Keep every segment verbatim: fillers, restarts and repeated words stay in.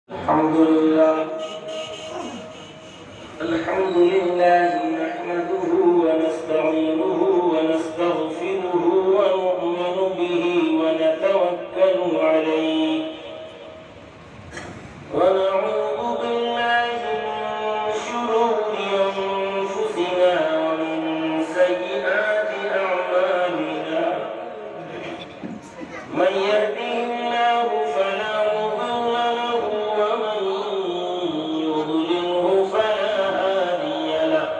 الحمد لله الحمد لله نحمده ونستعينه ونستغفره ونؤمن به ونتوكل عليه ونعوذ بالله من شرور أنفسنا ومن سيئات أعمالنا من يهده الله فلا مضل له ومن يضلله فلا هادي له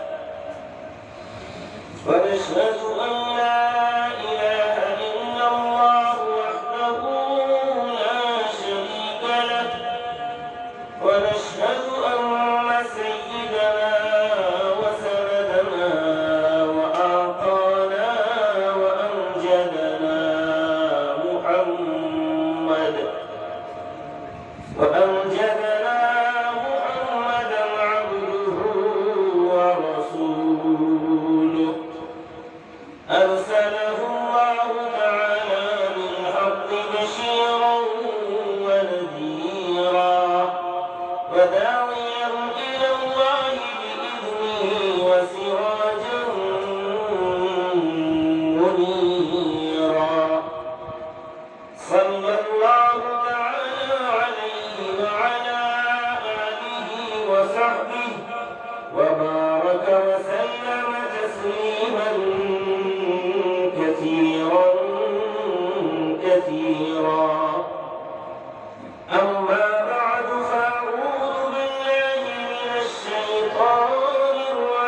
ونشهد أن لا إله إلا الله وحده لا شريك له ونشهد أن سيدنا وسندنا وأعطانا وأمجدنا محمد وأمجدنا محمدا عبده ورسوله أرسله الله تعالى بالحق بشيرا ونذيرا وداعيا إلى الله بإذنه وسراجا منيرا صلى الله تعالى عليه وعلى آله وصحبه وبارك وسلم تسليما كثيرا كثيرا أما بعد فأعوذ بالله من الشيطان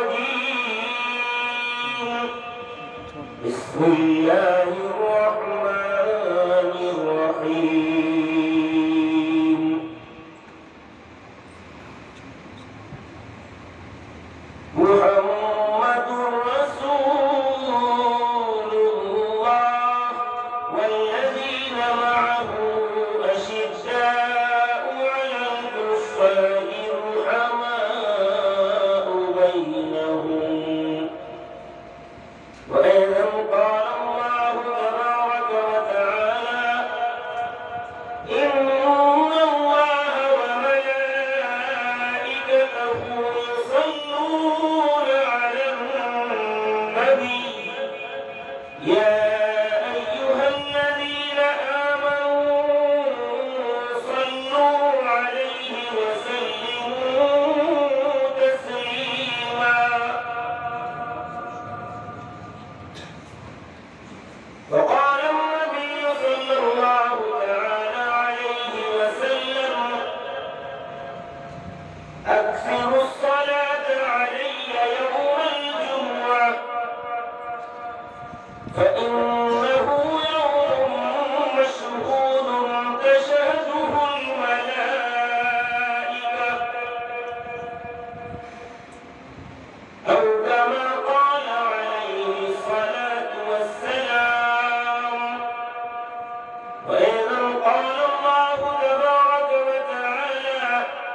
الرجيم بسم الله الرحمن الرحيم محمد رسول الله والذين معه أشداء على الكفار رحماء بينهم وإذا قال الله تبارك وتعالى إن الله وملائكته يصلون على النبي يا أيها الذين آمنوا صلوا عليه وسلموا تسليما وقال النبي صلى الله تعالى عليه وسلم أكثروا الصلاة علي يوم الجمعة فإنه يوم مشهود تشهده الملائكة أو كما قال عليه الصلاة والسلام وإذا قال الله تبارك وتعالى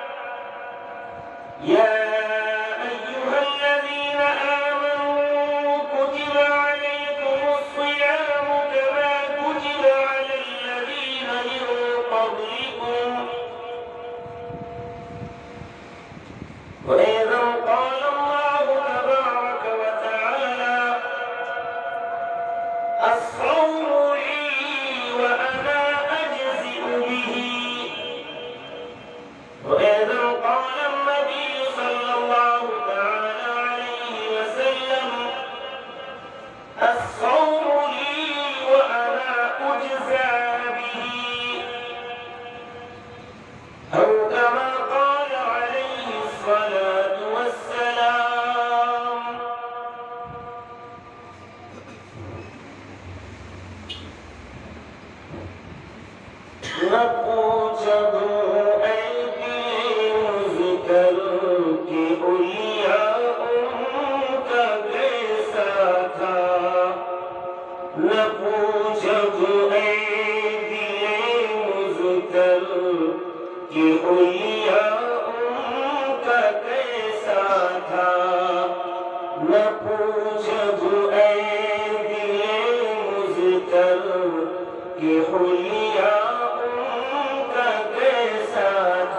يا أيها الذين آمنوا كتب عليكم الصيام كما كتب على الذين من قبلكم وإذا قال الله تبارك وتعالى الصوم لي وأنا أجزئ به وإذا قال النبي صلى الله تعالى عليه وسلم الصوم لي وأنا أجزى به أو كما قال عليه الصلاة والسلام نقوشب أيديهم ذكرك أولياؤك بساتا نقوشب أيديهم ذكرك أولياؤك بساتا نقوشب أيديهم ذكرك حلياؤك بساتا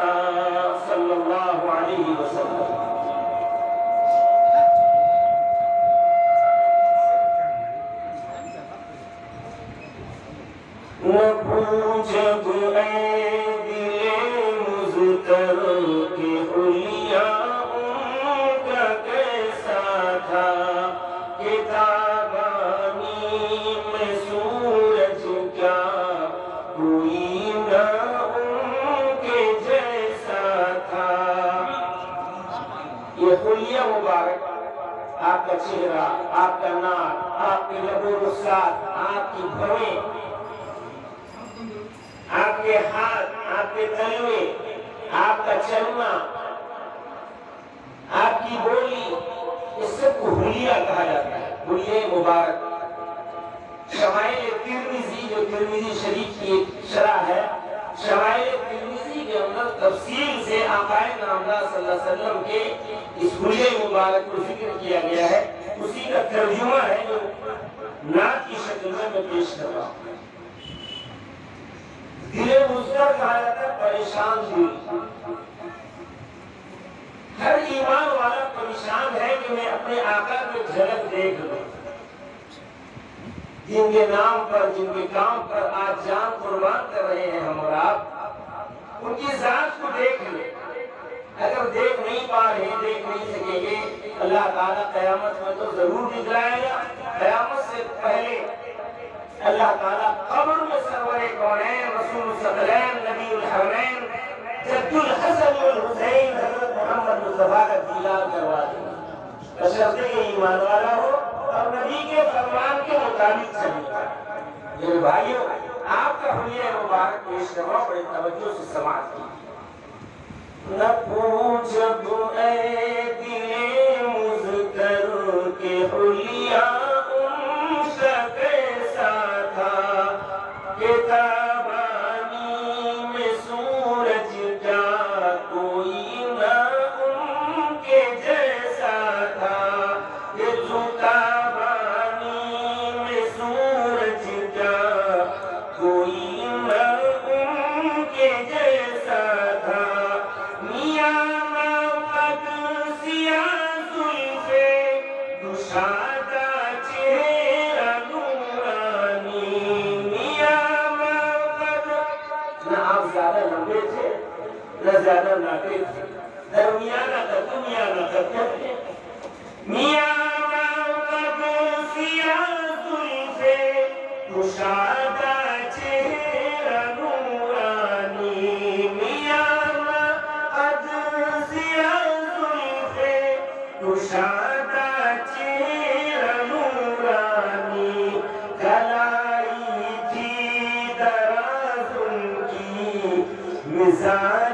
کہ حلیہ ان کا کیسا تھا کہ تابانی میں سورج کیا کوئی نہ ان کے جیسا تھا۔ یہ حلیہ مبارک آپ کا چہرہ، آپ کا ناک، آپ کے لب و رخسار، آپ کی بھویں، آپ کے ہاتھ، آپ کے تلوے، آپ کا چلنا، آپ کی بولی، اس سب کو حلیہ کہا جاتا ہے، حلیہ مبارک۔ شمائل ترمذی جو ترمذی شریف کی شرح ہے، شمائل ترمذی کے اندر تفصیل سے آقا نامدار صلی اللہ علیہ وسلم کے اس حلیہ مبارک کو ذکر کیا گیا ہے، اسی کا ترجمہ ہے جو نعت کی شکل میں میں پیش کر رہا ہوں۔ دل مضطر کہا جاتا ہے پریشان دل۔ ہر ایمان والا پریشان ہے کہ میں اپنے آقا کو جھلک دیکھ لوں، جن کے نام پر، جن کے کام پر آج جان قربان کر رہے ہیں ہم اور آپ، ان کی ذات کو دیکھ لیں۔ اگر دیکھ نہیں پا رہے، دیکھ نہیں سکیں گے، اللہ تعالیٰ قیامت میں تو ضرور دکھلائے گا۔ قیامت سے پہلے اللہ تعالیٰ قبر میں سرور کونین، رسول الثقلین، نبی الحرمین، جد الحسن والحسین حضرت محمد مصطفیٰ کا دیدار کروا دیں، بشرطے کہ ایمان والا ہو اور نبی کے فرمان کے مطابق چلے۔ میرے بھائیوں، آپ کا حلیہ مبارک پیش کر رہا ہوں، بڑے توجہ سے سماعت کی۔ نہ پوچھ اب اے دل مضطر کہ حلیہ ان کا کیسا تھا کہ تابانی میں سورج کیا کوئی نہ ان کے جیسا تھا، کہ جو تابانی میں سورج کیا کوئی نہ ان کے جیسا تھا۔ نہ زیادہ ناقص تھے، درمیانہ تھا، دنیانہ تھا، میاں قد سیاہ زلفے کشادہ چہرہ نورانی، میاں قد سیاہ زلفے کشادہ چہرہ نورانی، کلائی تھی دراز ان کی مزاج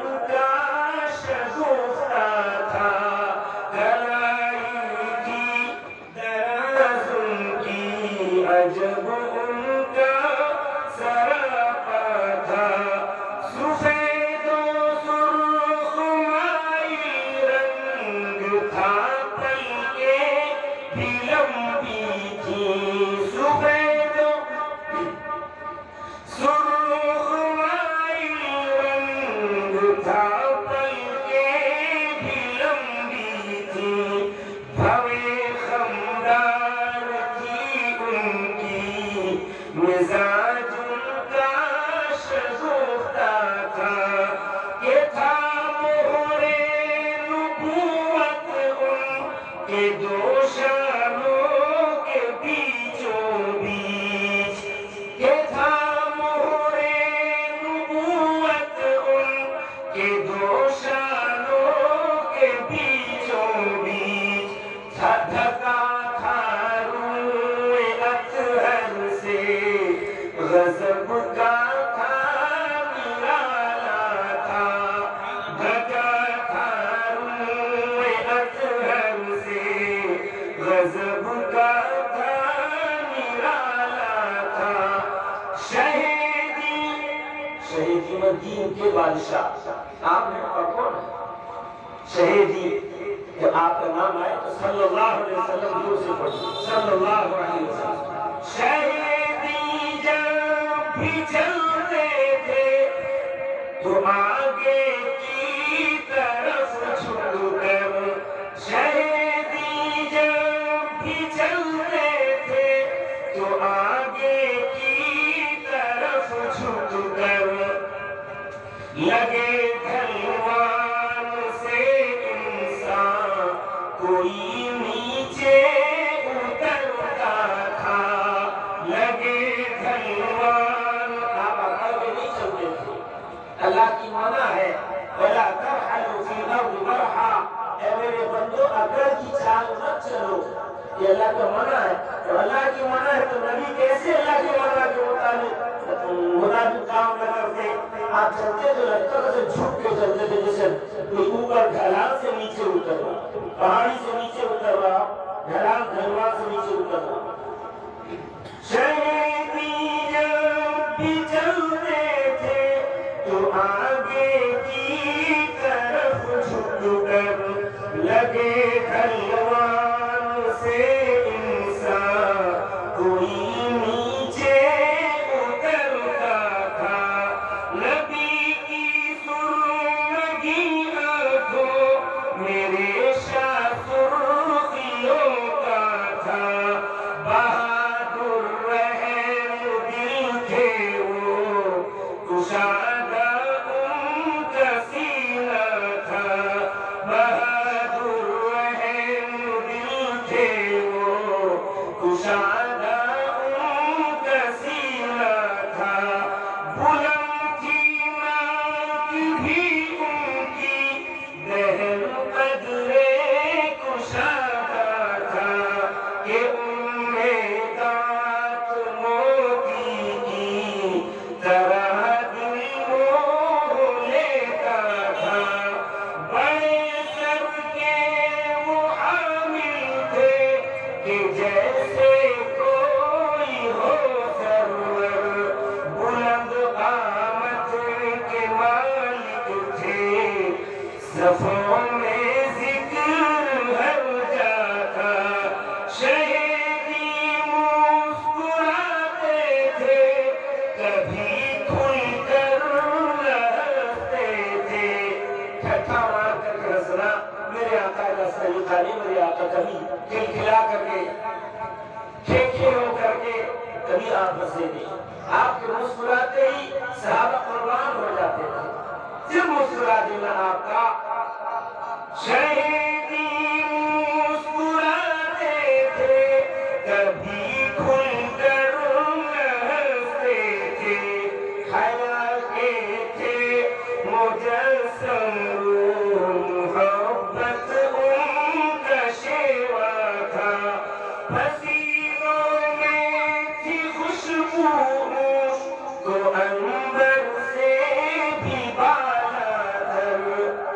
جب ان کا سراپا تھا، سفید و سرخ مائل رنگ تھا، پلکیں بھی لمبی تھی، سفید و سرخ مائل رنگ تھا، پلکیں بھی لمبی تھی، بھویں خمدار مزاج ان کا شگفتہ تھا، کہ تھا مہر نبوت ان کے دو شانوں کے بیچوں بیچ، کہ تھا مہر نبوت ان کے دو شانوں کے بیچوں بیچ، تھا ڈھکا تھا روئے اطہر سے، غضب کا تھا نرالا تھا، ڈھکا تھا روئے اطہر سے، غضب کا تھا نرالا تھا، شہیدی شہیدی مدین کے بادشاہ، آپ نے کون ہے شہیدی؟ جب آپ کا نام آئے تو صلی اللہ علیہ وسلم دور سے پڑھیں، صلی اللہ علیہ وسلم۔ شہیدی جب بھی چلتے تھے تو آگے کی طرف جھک کر، شہیدی جب بھی چلتے تھے تو آگے کی طرف جھک کر، لگے ڈھلوا تو منع ہے، تو اللہ کی منع ہے تو نبی کیسے اللہ کی منع کے مطابق مطابق کام نہ کرتے؟ آپ چلتے تو لگتا تھا جھک کے چلتے تھے، جیسے کوئی اوپر ڈھلان سے نیچے اتر رہا، پہاڑی سے نیچے اتر رہا، ڈھلان ڈھلوان سے نیچے اتر رہا۔ شہیدی جب بھی چلتے تھے تو آگے کی طرف جھک کر لگے ڈھلوان سے انسان کوئی نیچے اترتا تھا، نبی کی سرمگی آنکھوں میرے شاہ سرخیوں کا تھا، بہادر رحم دل تھے وہ، کشادہ ان کا سینہ تھا، بہادر رحم دل تھے وہ، کشادہ ان کا سینہ تھا، بلند تھی ناک بھی ان کی، دہن قدرے کشادہ تھا، کہ ان میں دانت موتی کی طرح دل موہ لیتا تھا، بڑے سر کے وہ حامل تھے کہ جیسے کوئی ہو سرور، بلند قامت کے مالک تھے، صفوں میں ذکر ہر جا تھا، شہیدی مسکراتے تھے کبھی کھل کر ہنستے تھے، ٹھٹھا مار کر کے ہنسنا میرے آقا کا طریقہ نہیں، میرے آقا کبھی کھلکھلا کر کے کھے ہو کر کے کبھی آپ ہنسے نہیں، آپ کے مسکراتے ہی صحابہ قربان ہو جاتے تھے، صرف مسکرا دینا آپ کا۔ شہیدی مسکراتے تھے کبھی کھل کر ہنستے تھے، حیا کے تھے مجسم محبت ان کا شیوا تھا، پسینوں میں تھی خوشبو تو عنبر سے بھی بالا تر،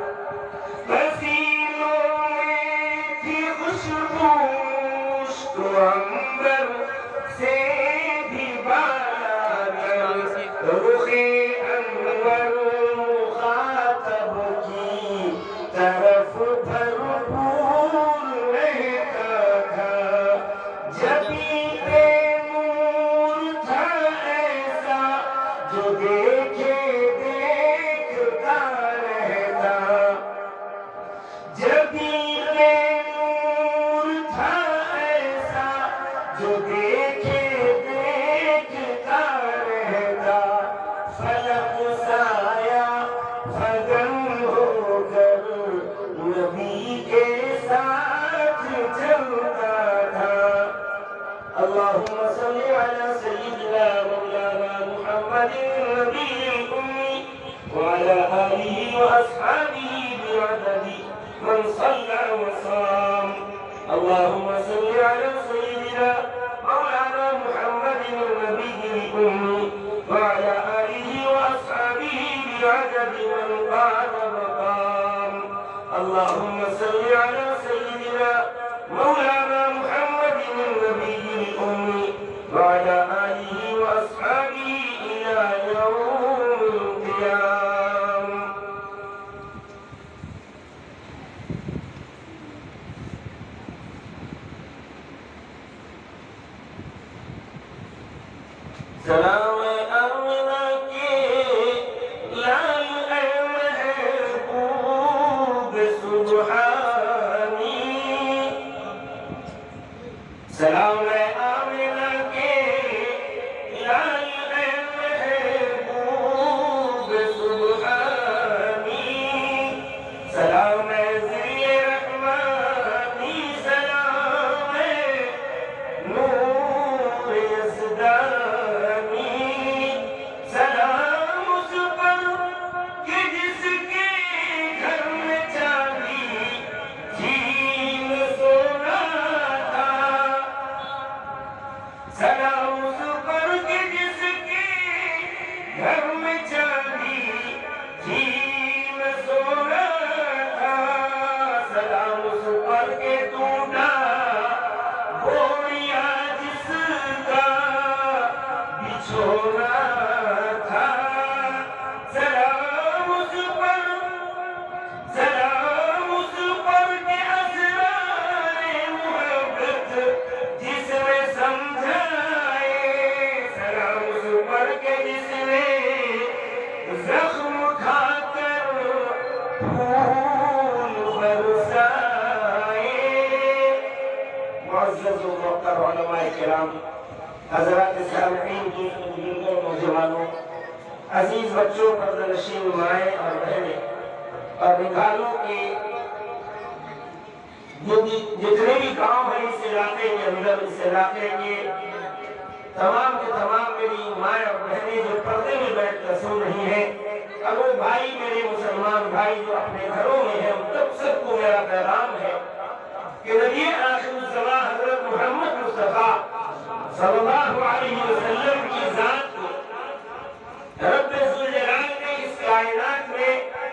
پسینوں میں تھی خوشبو تو عنبر سے بھی بالا تر، رخ انور مخاطب کی طرف بھرپور رہتا تھا، جبی بے نور تھا ایسا جو دیکھے دیکھتا رہتا، جبی بے نور تھا ایسا جو دیکھے دیکھتا رہتا، فلک سایہ فگن ہو کر نبی کے ساتھ چلتا تھا۔ اللہم صلی علی سیدنا مولانا محمد النبی الأمی وعلى آلہ وأصحابہ بعدد من صلى وصام، اللہم صلی علی سیدنا مولانا محمد النبی الأمی وعلى آلہ وأصحابہ بعدد من قام مقام، اللہم صلی علی سیدنا مولانا محمد النبی الأمی وعلى آلہ وأصحابہ إلى يوم القيامة۔ سلام آمنہ کے لال اے محبوب سبحانی، سلام آمنہ کے لال اے محبوب سبحانی، سلام ذی رحمانی، سلام نور یزدانی، سلام اس پر کہ جس کے گھر میں چاندی تھی نہ سونا تھا، معزز و محترم علماء کرام، حضرات سامعین، دوستوں بزرگوں، نوجوانوں، عزیز بچوں، پردہ نشین مائیں اور بہنیں اور نکالوں کے جتنے بھی گاؤں ہیں اس علاقے کے اندر، اس علاقے کے تمام کے تمام میری مائیں اور بہنیں جو پردے میں بیٹھ کر سن رہی ہیں، اور وہ بھائی میرے مسلمان بھائی جو اپنے گھروں میں ہیں، ان سب کو میرا پیغام ہے کہ نبی آخر الزمان حضرت محمد مصطفیٰ صلی اللہ علیہ وسلم کی ذات کو رب ذوالجلال نے اس کائنات میں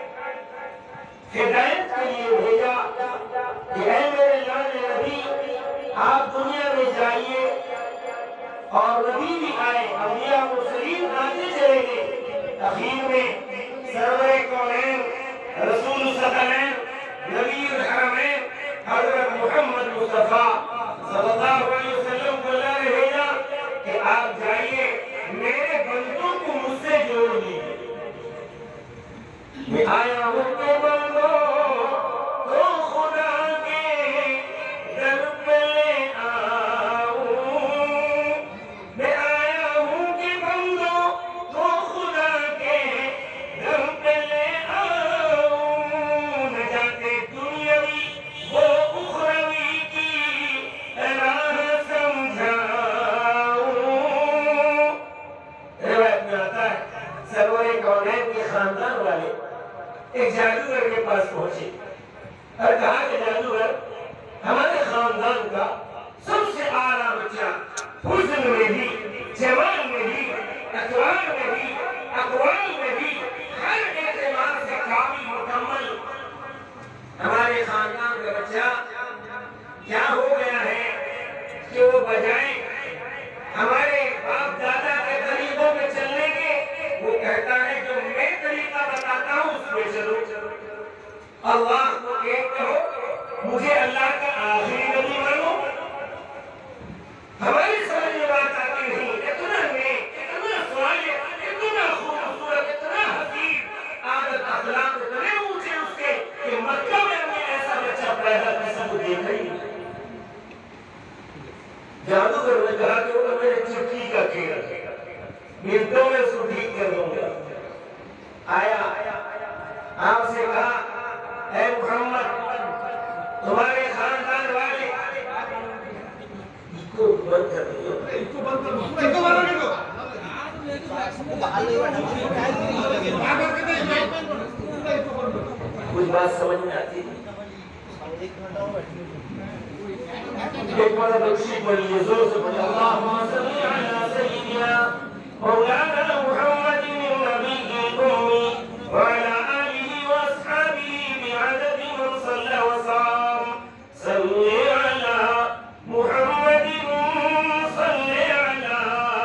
ہدایت کے لیے بھیجا کہ اے میرے لاڈلے نبی، آپ دنیا میں جائیے اور نبی بھی آئے، انبیاء مرسلین آتے چلیں گے، اخیر میں سرور کونین، رسول الثقلین، نبی الحرمین حضرت محمد مصطفیٰ صلی اللہ علیہ وسلم کو اللہ نے بھیجا کہ آپ جائیے، میرے بندوں کو مجھ سے جوڑ لیجیے۔ میں آیا ہوں کہ بندوں تو خدا کے در پہ لے آؤں، میں آیا ہوں کہ بندوں تو خدا کے در پہ لے آؤں، نجات دنیاوی وہ اخروی کی راہ سمجھاؤں۔ روایت میں آتا ہے سرور کونین کے خاندان والے ایک جادوگر کے پاس پہنچے اور کہا کہ جادوگر، ہمارے خاندان کا سب سے اعلیٰ بچہ حسن میں بھی، جمال میں بھی، اطوار میں بھی، اقوال میں بھی، ہر اعتبار سے کامل مکمل، ہمارے خاندان کا بچہ کیا ہو گیا ہے کہ وہ بجائے ہمارے باپ دادا کے طریقوں میں چلنے کے، وہ کہتا ہے جو میں طریقہ بتاتا ہوں اس میں چلو۔ اللہ کو ایک کہو، مجھے اللہ کا آخری نبی مانو۔ ہماری سمجھ میں بات آتی نہیں، اتنا نیک، اتنا صالح، اتنا خوبصورت، اتنا حسین، عادت اخلاق اتنے اونچے اس کے کہ مکہ میں ہمیں ایسا بچہ پیدا کسی کو دیکھا ہی نہیں۔ جادوگر نے کہا کہ وہ میرے چٹکی کا کھیل منٹوں میں اس کو ٹھیک کر دوں گا۔ آیا آپ سے کہا، اے محمد، تمہارے خاندان والے اس کو بند کر دو، اس کو بند کر دو، اس کو بند کر دو۔ کچھ بات سمجھ میں آتی ہے؟ ایک بڑا بخشی پڑھیے، زور سے پڑھیے، اللہم صلی علی سیدنا مولانا محمد النبی الأمی وعلى آلہ واصحابہ بعدد من صلی وسلم، صلی علی محمد، صلی علی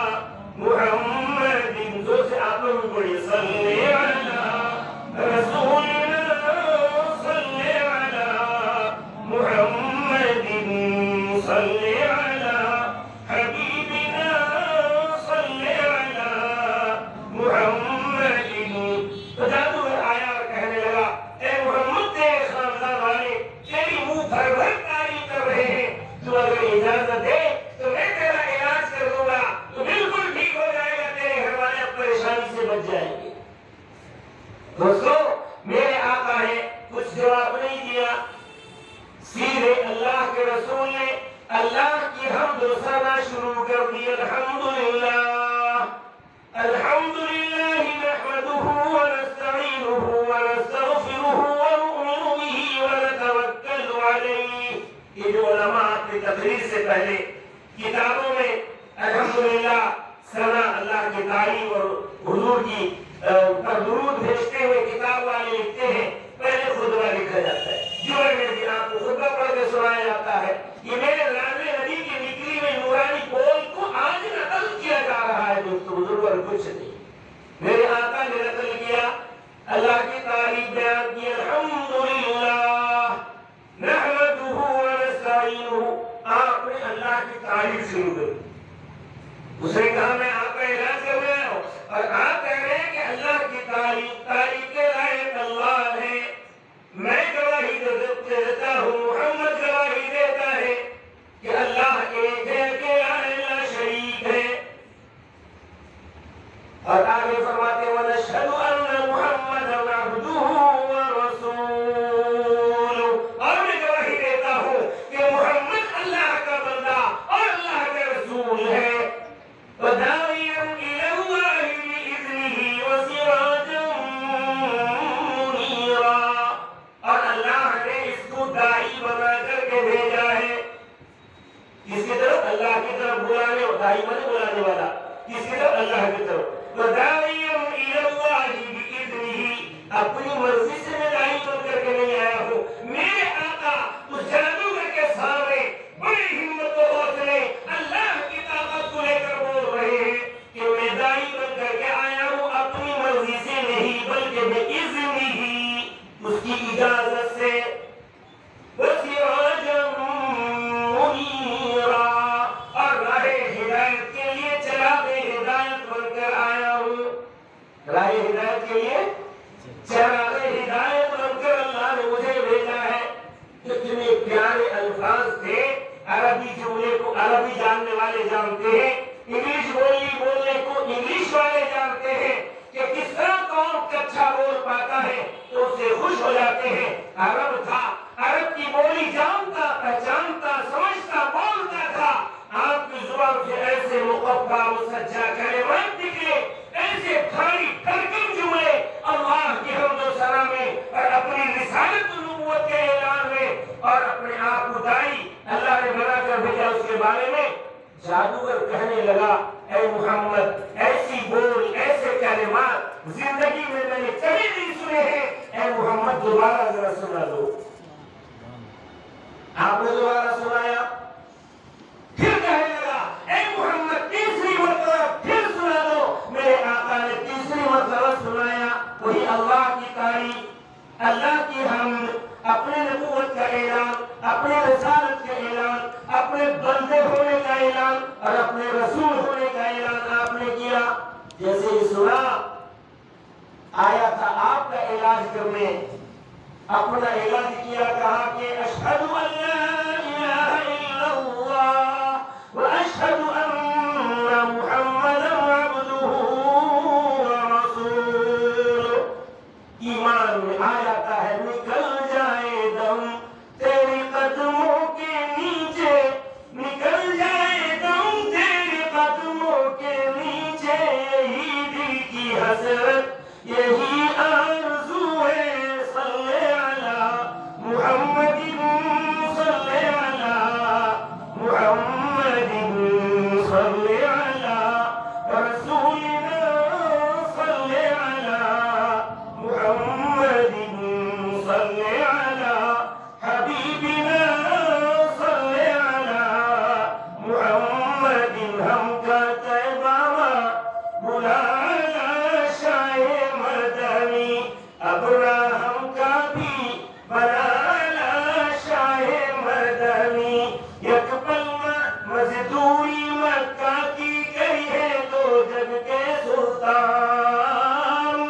محمد، زور سے آپ لوگ بھی پڑھیے، صلی علی رسولنا، صلی علی محمد، صلی علی حبیبنا، صلی علی محمد۔ تو جادوگر آیا اور کہنے لگا، اے محمد، تیرے خاندان والے تیری منہ بھر بھر تعریف کر رہے ہیں، تو اگر اجازت دے تو میں تیرا علاج کر دوں گا، تو بالکل ٹھیک ہو جائے گا، تیرے گھر والے اب پریشانی سے بچ جائیں گے۔ دوستو، میرے آقا نے کچھ جواب نہیں دیا، سیدھے اللہ کے رسول نے اللہ کی حمد و ثنا شروع کر دی، الحمدللہ الحمدللہ نحمدہ ونستعینہ ونستغفرہ ونؤمن بہ ونتوکل علیہ۔ یہ جو علماء اپنی تقریر سے پہلے کتابوں میں الحمدللہ ثنا، اللہ کی تعریف اور حضور کی پر درود بھیجتے ہوئے کتاب والے لکھتے ہیں، پہلے خطبہ لکھا جاتا ہے، جمعے میں بھی آپ کو خطبہ پڑھ کے سنایا جاتا ہے۔ یہ میرے لاڈلے نبی کی نکلی ہوئی نورانی بول کو آج نقل کیا جا رہا ہے دوستو، بزرگ اور کچھ نہیں۔ میرے آقا نے نقل کیا، اللہ کی تعریف بیان کی، الحمدللہ نحمدہ ونستعینہ، آپ نے اللہ کی تعریف شروع کر دی۔ اس نے کہا میں آپ کا علاج کر رہا ہوں، اور آپ کہہ رہے ہیں کہ اللہ کی تعریف، تعریف کے لائق اللہ ہے، میں گواہی دیتا ہوں، محمد گواہی دیتا ہے کہ اللہ ایک ہے، اکیلا ہے، لا شریک ہے۔ اور آگے فرماتے ہیں وَنَشْهَدُ أَنَّ مُحَمَّدًا عَبْدُهُ وَرَسُولُهُ، اور میں گواہی دیتا ہوں کہ محمد اللہ کا بندہ اور اللہ کا رسول ہے۔ وَدَاعِيًا إِلَى اللَّهِ بِإِذْنِهِ وَسِرَاجًا مُنِيرًا، اور اللہ نے اس کو داعی بنا کر کے بھیجا ہے۔ کس کی طرف؟ اللہ کی طرف بلانے، اور داعی بنے بلانے والا، کس کی طرف؟ اللہ کی طرف۔ وَدَاعِيًا إِلَى اللَّهِ بِإِذْنِهِ، اپنی مرضی سے میں داعی بن کر کے نہیں آیا ہوں، میرے آقا اس جادوگر کے سامنے بڑی ہمت و حوصلے اللہ کی طاقت کو لے کر بول رہے ہیں کہ میں داعی بن کر کے آیا ہوں، اپنی مرضی سے نہیں بلکہ بِإِذْنِهِ، اس کی اجازت سے۔ وَسِرَاجًا مُنِيرًا، اور راہ ہدایت کے لیے چراغ ہدایت بن کر آیا ہوں۔ راہ ہدایت کے لیے چراغ ہدایت بن کر اللہ نے مجھے بھیجا ہے۔ کتنے پیارے الفاظ تھے، عربی جملے کو عربی جاننے والے جانتے ہیں، انگلش بولی بولنے کو انگلش والے جانتے ہیں کہ کس طرح قوم کچھا بول پاتا ہے تو اسے خوش ہو جاتے ہیں۔ عرب تھا، عرب کی بولی جانتا، پہچانتا، سمجھتا، بولتا تھا۔ آپ کی زبان سے ایسے مقفع مسجع کلمات نکلے، ایسے بھاری بھرکم جملے اللہ کی حمد و ثنا میں اور اپنی رسالت و نبوت کے اعلان میں، اور اپنے آپ کو داعی اللہ نے بنا کر بھیجا۔ اس کے بارے میں جادوگر کہنے لگا اے محمد ایسی بول، ایسے کلمات زندگی میں میں نے کبھی نہیں سنے ہیں، اے محمد دوبارہ ذرا سنا دو۔ آپ نے دوبارہ سنایا، پھر کہنے لگا اے محمد تیسری مرتبہ پھر سنا دو۔ میرے آقا نے تیسری مرتبہ سنایا، وہی اللہ کی تعریف، اللہ کی حمد، اپنے نبوت کا اعلان، اپنے رسالت کا اعلان، اپنے بندے ہونے کا اعلان اور اپنے رسول ہونے کا اعلان آپ نے کیا۔ جیسے ہی سنا، آیا تھا آپ کا علاج کرنے، اپنا علاج کیا، کہا کہ اشہد ان لا الہ الا اللہ واشہد ان محمدا عبدہ ورسولہ۔ ایمان میں آ جاتا ہے، نکل جائے دم تیری قدموں کے نیچے، نکل جائے دم تیری قدموں کے نیچے، یہی دل کی حسرت، یہی آرزو ہے، صلی علی محمد، صلی علی محمد، صلی علی رسولنا، صلی علی محمد، صلی علی حبیبنا، صلی علی محمد۔ ہم کا طیبہ بلانا شاہ مدنی، ابنا ہم کا بھی بلانا شاہ مدنی۔ یک پل مزدوری مکہ کی گئی ہے دو جگ کے سلطان،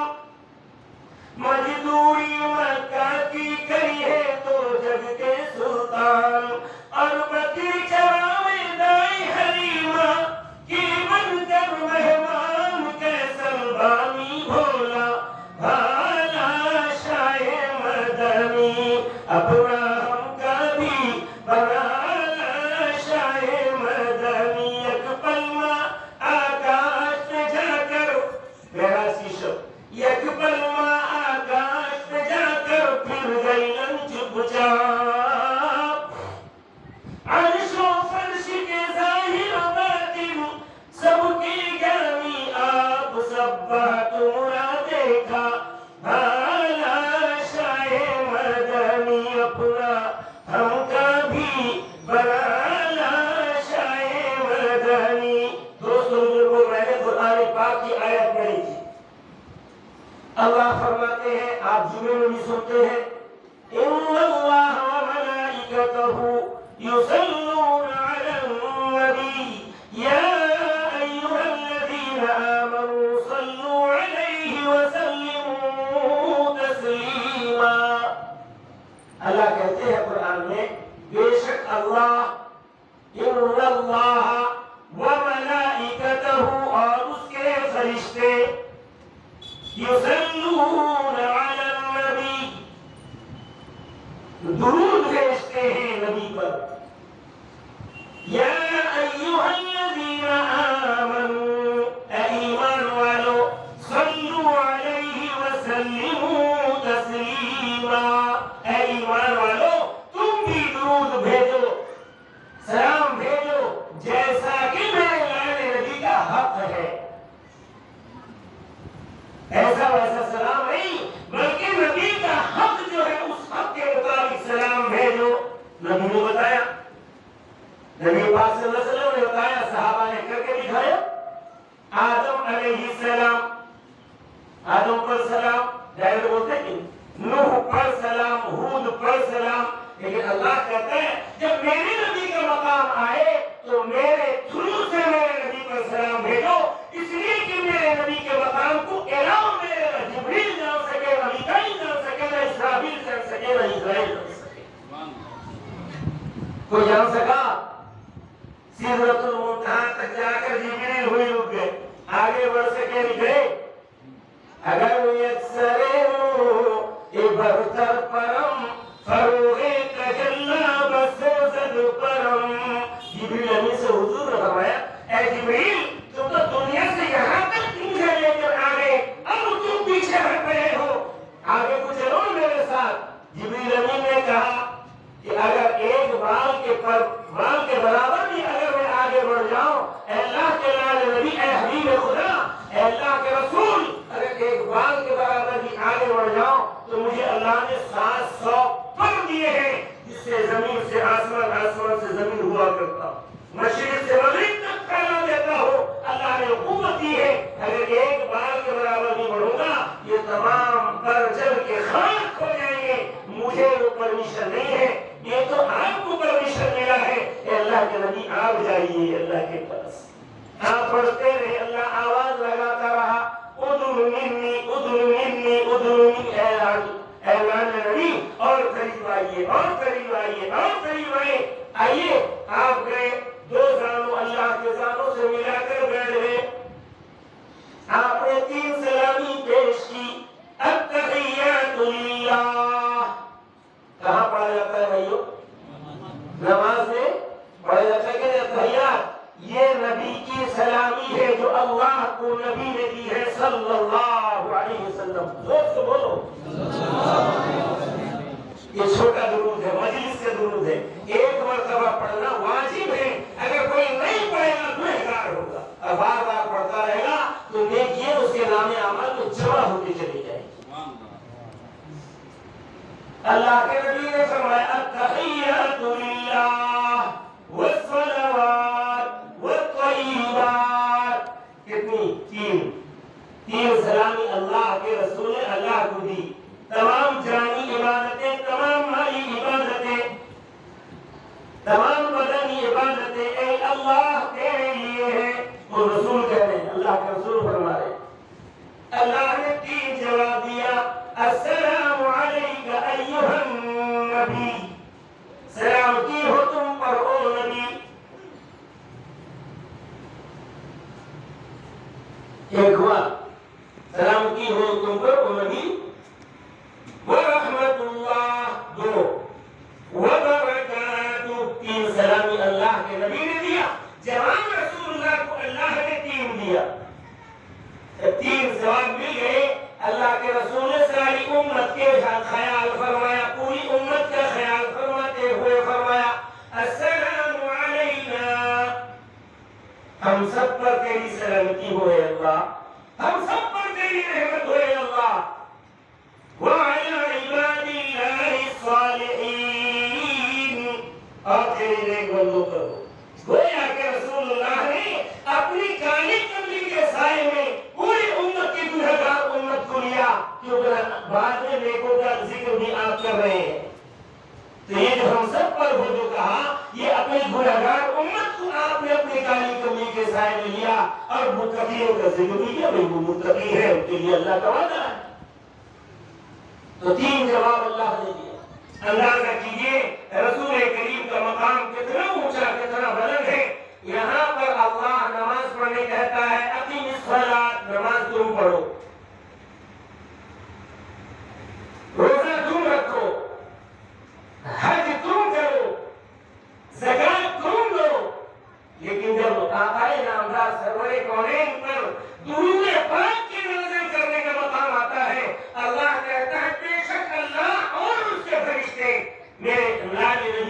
مزدوری مکہ کی گئی ہے دو جگ کے سلطان، اور بکری چراوے دائی حلیمہ کی بن کر مہمان کیسر بامی بھولا بھالا شاہ مدنی، اپنا ہم کا بھی بنانا شاہ مدنی۔ یک پلما آکاش میں جا کر، میرا شیشو، یک پلما آکاش میں جا کر پھر گئی لن چپ چاپ، عرش و فرش کے ظاہر و باطن سب کی گرمی آپ سبحت مرا دیکھا بھالا شاہ مدنی، اپنا ہم کا بھی بنانا شاہ مدنی۔ دوستو بزرگوں، میں نے قرآن پاک کی آیت پڑھی تھی، اللہ فرماتے ہیں، آپ جمعے میں بھی سنتے ہیں، ان اللہ وملائکتہ یصلون علی النبی یا ایھا الذین آمنوا صلوا علیہ وسلموا تسلیما۔ اللہ کہتے ہیں قرآن میں، بے شک اللہ ان اللہ و ملائکتہ اور اس کے فرشتے یصلون علی النبی درود بھیجتے ہیں نبی پر. یا ایھا الذین آمنوا اے ایمان والو صلوا علیہ وسلموا تسلیما اے ایمان والو تم بھی درود بھیجو سلام بھیجو جیسا کہ میرے لانے نبی کا حق ہے. ایسا ویسا سلام نہیں بلکہ نبی کا حق جو ہے اس حق کے مطابق سلام بھیجو. نبی نے بتایا, نبی پاک صلی اللہ علیہ وسلم نے بتایا, صحابہ نے کر کے دکھایا. آدم علیہ السلام, آدم پر سلام ڈائریکٹ بولتے ہیں, نوح پر سلام, ہود پر سلام. لیکن اللہ کہتا ہے جب میرے نبی کا مقام آئے تو میرے تھرو سے میرے نبی پر سلام بھیجو, اس لیے کہ میرے نبی کے مقام کو علاوہ میرے جبریل جان سکے, نہ میکائیل جان سکے, نہ اسرافیل جان سکے, نہ اسرائیل جان سکے. کوئی جان سکا؟ سدرۃ المنتہا تک جا کر جبریل ہوئی رک گئے, آگے بڑھ سکے نہیں گئے. اگر یکسر اے برتر پرم فروغ تجلا بسوزد پرم. جبریل امین سے حضور نے فرمایا اے جبریل تم تو دنیا سے یہاں تک مجھے لے کر آ گئے, اب تم پیچھے ہٹ رہے ہو, آگے کو چلو میرے ساتھ. جبریل امین نے کہا کہ اگر ایک بال کے پر بال کے برابر بھی اگر میں آگے بڑھ جاؤں, اے اللہ کے لال نبی, اے حبیب خدا, اے اللہ کے رسول, اگر ایک بال کے برابر بھی آگے بڑھ جاؤں تو مجھے اللہ نے سات سو پر دیے ہیں, جس سے زمین سے آسمان, آسمان سے زمین ہوا کرتا, مشرق سے مغرب تک پھیلا دیتا ہو. اللہ نے حکومت دی ہے, اگر ایک بال کے برابر بھی بڑھوں گا یہ تمام پر جل کے خاک ہو جائیں گے. مجھے وہ پرمیشن نہیں ہے, یہ تو آپ کو پرمیشن ملا ہے. اے اللہ کے نبی آپ جائیے اللہ کے پاس. آپ پڑھتے رہے, اللہ آواز لگاتا رہا, ادعو منی ادعو منی ادعو منی, اے اعلان نبی اور قریب آئیے اور قریب آئیے اور قریب آئیے. آئیے آپ گئے, دو زانوں اللہ کے زانوں سے ملا کر بیٹھ گئے. آپ نے تین سلامی پیش کی. التحیات للہ کہاں پڑھا جاتا ہے بھائیو؟ نماز میں پڑھا جاتا ہے کہ التحیات یہ نبی کی سلامی ہے جو اللہ کو نبی نے دی ہے صلی اللہ علیہ وسلم. زور سے بولو. یہ چھوٹا درود ہے, مجلس سے درود ہے, ایک مرتبہ پڑھنا واجب ہے. اگر کوئی نہیں پڑھے گا گنہگار ہوگا, اور بار بار پڑھتا رہے گا تو دیکھیے اس کے نام اعمال میں جمع ہوتی چلی جائے گی. اللہ کے نبی نے فرمایا التحیات للہ والصلوات والطیبات. کتنی؟ تین. تین سلامی اللہ کے رسول نے اللہ کو دی. تمام جانی عبادتیں, تمام مالی عبادتیں, تمام بدنی عبادتیں اے اللہ تیرے لیے ہیں. وہ رسول کہہ رہے ہیں, اللہ کے رسول فرما رہے ہیں. اللہ نے تین جواب دیا. السلام علیک ایھا النبی, سلامتی ہو تم پر او نبی. ایک ہوا سلامتی ہو تم پر او نبی. ورحمت اللہ دو, وبرکاتہ تین سلامی اللہ کے نبی نے دیا. جواب رسول اللہ کو اللہ نے تین دیا. تین جواب مل گئے. اللہ کے رسول نے ساری امت کے خیال فرمایا, پوری امت کا خیال فرماتے ہوئے فرمایا السلام علینا, ہم سب پر تیری سلامتی ہو اے اللہ, ہم سب پر تیری رحمت ہو اے اللہ. وعلى عباد الله الصالحين, اور تیری نیک بندوں پر. گویا کہ رسول اللہ نے اپنی کالی کملی کے سائے میں پوری امت کی گنہگار امت کو لیا, کیونکہ بعد میں نیکوں کا ذکر بھی آپ کر رہے ہیں. تو یہ جو ہم سب پر ہو جو کہا, یہ اپنی گنہگار امت کو آپ نے اپنی کالی کملی کے سائے میں لیا, اور متقیوں کا ذکر بھی کیا. بھائی وہ متقی ہے, ان کے لیے اللہ کا وعدہ ہے. تو تین جواب اللہ نے دیا. اندازہ کیجئے رسول کریم کا مقام کتنا اونچا, کتنا بڑا.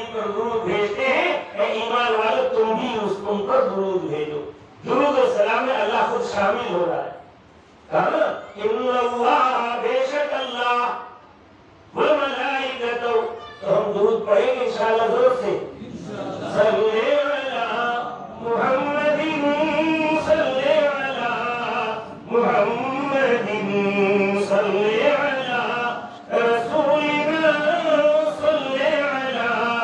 پر درود بھیجتے ہیں، اے ایمان والو تم بھی اس ان پر درود بھیجو۔ درود و سلام میں اللہ خود شامل ہو رہا ہے۔ کہا نا ان اللہ، بے شک اللہ، وملائکتہ، تو ہم درود پڑھیں گے انشاءاللہ زور سے۔ صلی علی محمد، صلی علی محمد، صلی علی رسولنا، صلی علی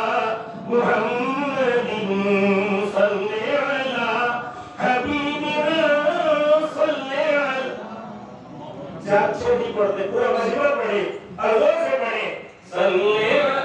محمد، صلی علی حبیبنا، صلی علی۔ چار چھ نہیں پڑھتے، پورا مجمع پڑھے اور زور سے پڑھے۔ صلی علی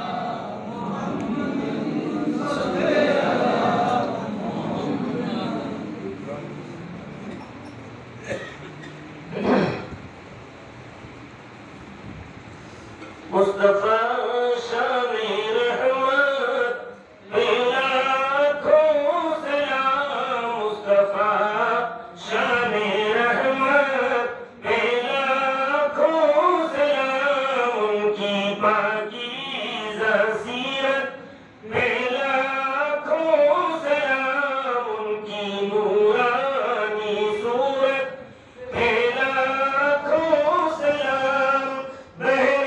مصطفیٰ شان رحمت بے لاکھوں سلام، مصطفیٰ شان رحمت بے لاکھوں سلام، ان کی پاکیزہ سیرت بے لاکھوں سلام، ان کی نورانی صورت بے لاکھوں سلام، بہرے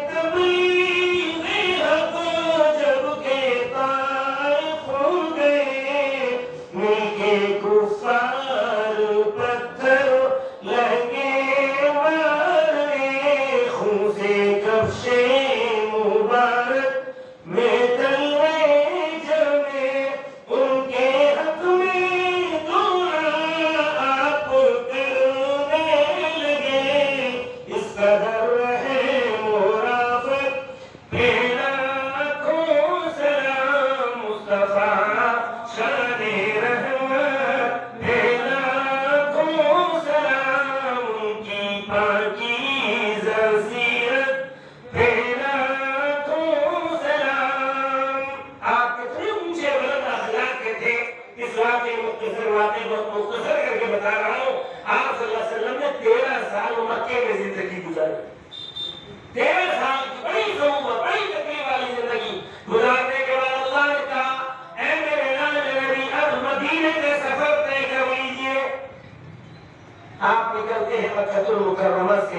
کفار پتھر لگے مارے، خون سے کفش مبارک میں تلوے جمے، ان کے حق میں دعا آپ کرنے لگے، اس قدر ہے مرافت بے لاکھوں سلام، مصطفیٰ شان رحمت بے لاکھوں سلام، ان کی پاکیزہ سیرت بے لاکھوں سلام۔ آپ کتنے اونچے بلند اخلاق کے تھے، اس واقعے مختصر واقعے بہت مختصر کر کے بتا رہا ہوں۔ آپ صلی اللہ علیہ وسلم نے تیرہ سال مکے میں زندگی گزاری، تیرہ سال کی بڑی صعوبت، بڑی تکلیف والی زندگی گزارنے کے بعد اللہ نے کہا اے میرے نانے نبی اب مدینے کے سفر طے کر لیجئے۔ آپ نکلتے ہیں مکہ المکرمہ سے،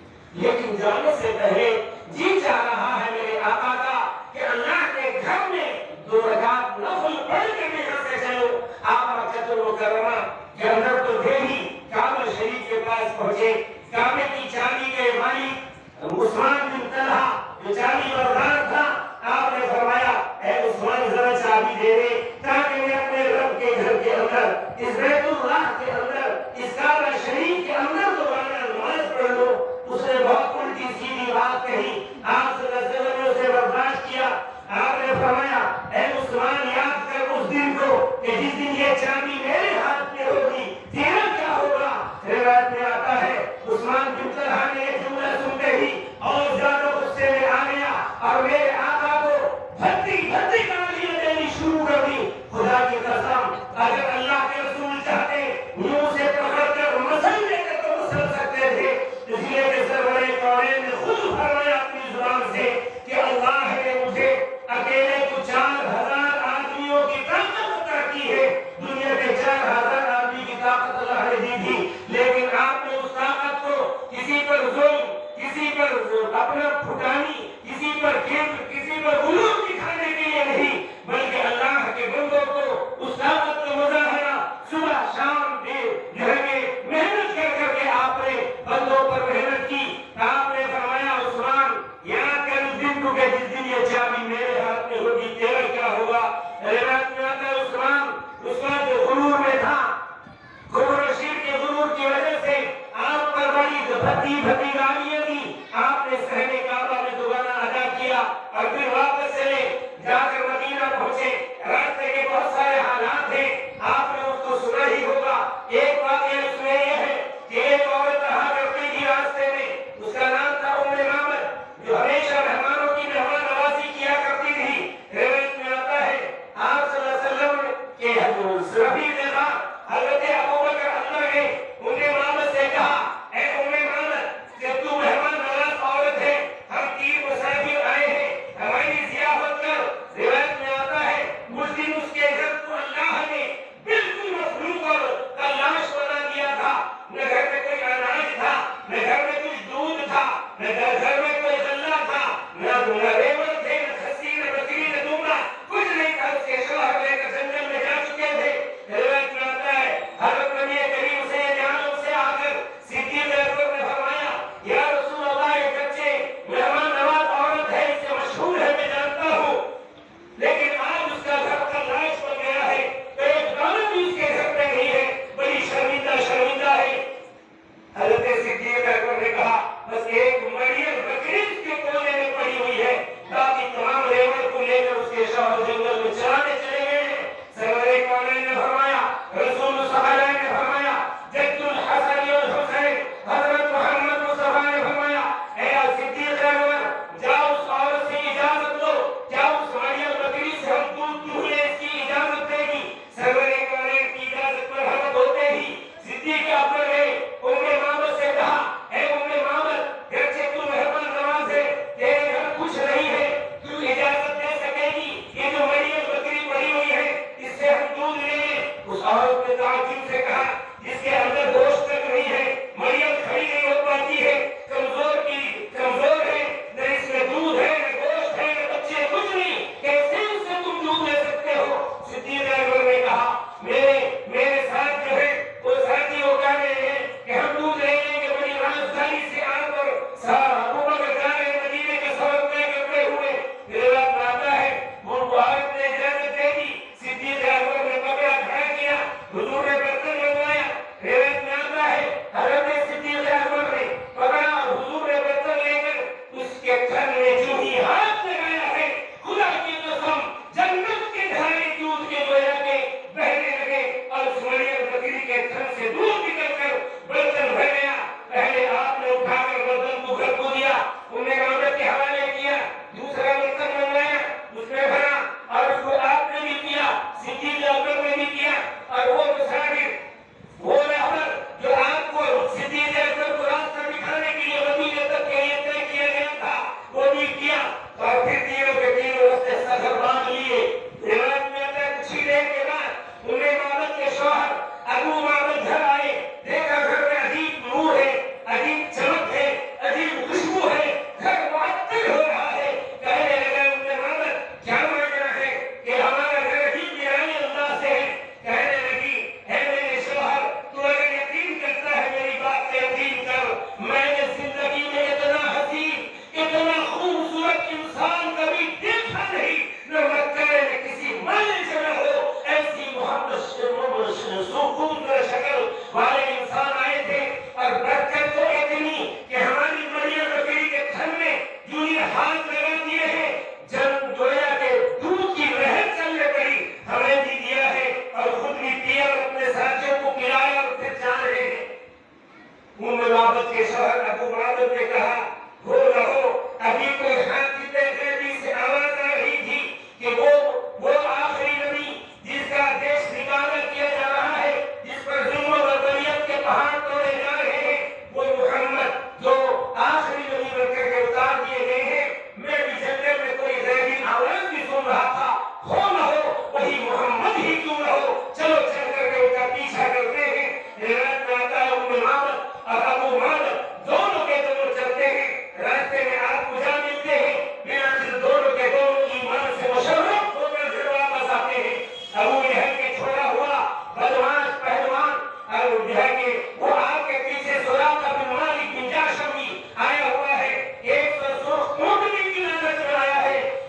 لیکن جانے سے پہلے جی چاہ رہا ہے میرے آقا کا کہ اللہ کے گھر میں دو رکعت نفل پڑھ کے بھی یہاں سے چلو۔ آپ مکہ المکرمہ کے اندر تو تھے ہی، کعبہ شریف کے پاس پہنچے، کعبے کی چابی کے مالک عثمان بن طلحہ جو چابی بردار تھا، آپ نے فرمایا اے عثمان ذرا چابی دے دے تاکہ میں اپنے رب کے گھر کے اندر، اس بیت اللہ کے اندر، اس کعبہ شریف کے اندر دوبارہ نماز پڑھ لو۔ اس نے بہت الٹی سیدھی بات کہی، آپ صلی اللہ علیہ وسلم نے اسے برداشت کیا۔ آپ نے فرمایا اے عثمان یاد کر اس دن کو کہ جس دن یہ چابی میرے ہاتھ میں ہوگی تیرا کیا ہوگا۔ روایت میں آتا ہے عثمان بن طلحہ نے ایک جملہ سنتے ہی اور زیادہ غصے میں آ گیا اور میرے آقا کو بھتی بھتی گالیاں دینی شروع کر دی۔ خدا کی قسم اگر اللہ کے رسول چاہتے منہ سے پکڑ کر مسل لے کر تو مسل سکتے تھے، اس لیے کہ سرور کونین نے خود فرمایا اپنی زبان سے کہ اللہ نے مجھے اکیلے کو چار ہزار آدمیوں کی طاقت عطا کی ہے۔ دنیا کے چار ہزار آدمی کی طاقت اللہ نے دی تھی، لیکن آپ نے اس طاقت کو کسی پر ظلم، کسی پر اپنا پھٹانی، کسی پر کبر، کسی پر غرور دکھانے کے لیے نہیں، بلکہ اللہ کے بندوں کو اس طاقت کا مظاہرہ صبح شام دیر جہنگے محنت کر کر کے آپ نے بندوں پر محنت کی۔ آپ نے فرمایا عثمان یاد کر اس دن کو کہ جس دن یہ چابی میرے ہاتھ میں ہوگی تیرا کیا ہوگا۔ روایت میں آتا ہے عثمان اس کا جو غرور میں تھا، غرور رشید کے غرور کی وجہ سے آپ پر بڑی بھتی بھتی گالیاں دی۔ آپ نے صحن کعبہ میں دوبارہ ادا کیا اور پھر واپس چلے، جا کر مدینہ پہنچے۔ راستے کے بہت سارے حالات ہیں، آپ نے اس کو سنا ہی ہوگا۔ ایک واقعہ اس میں یہ ہے کہ ایک عورت رہا کرتی تھی راستے میں، اس کا نام تھا ام مامر، جو ہمیشہ مہمانوں کی مہمان نوازی کیا کرتی تھی۔ روایت میں آتا ہے آپ صلی اللہ علیہ وسلم کے رفیق حضرت ابوبکر اللہ نے ام مامر سے کہا اے ام مامر کہ تو مہمان نواز عورت ہے، ہم تین مسافر آئے ہیں، ہماری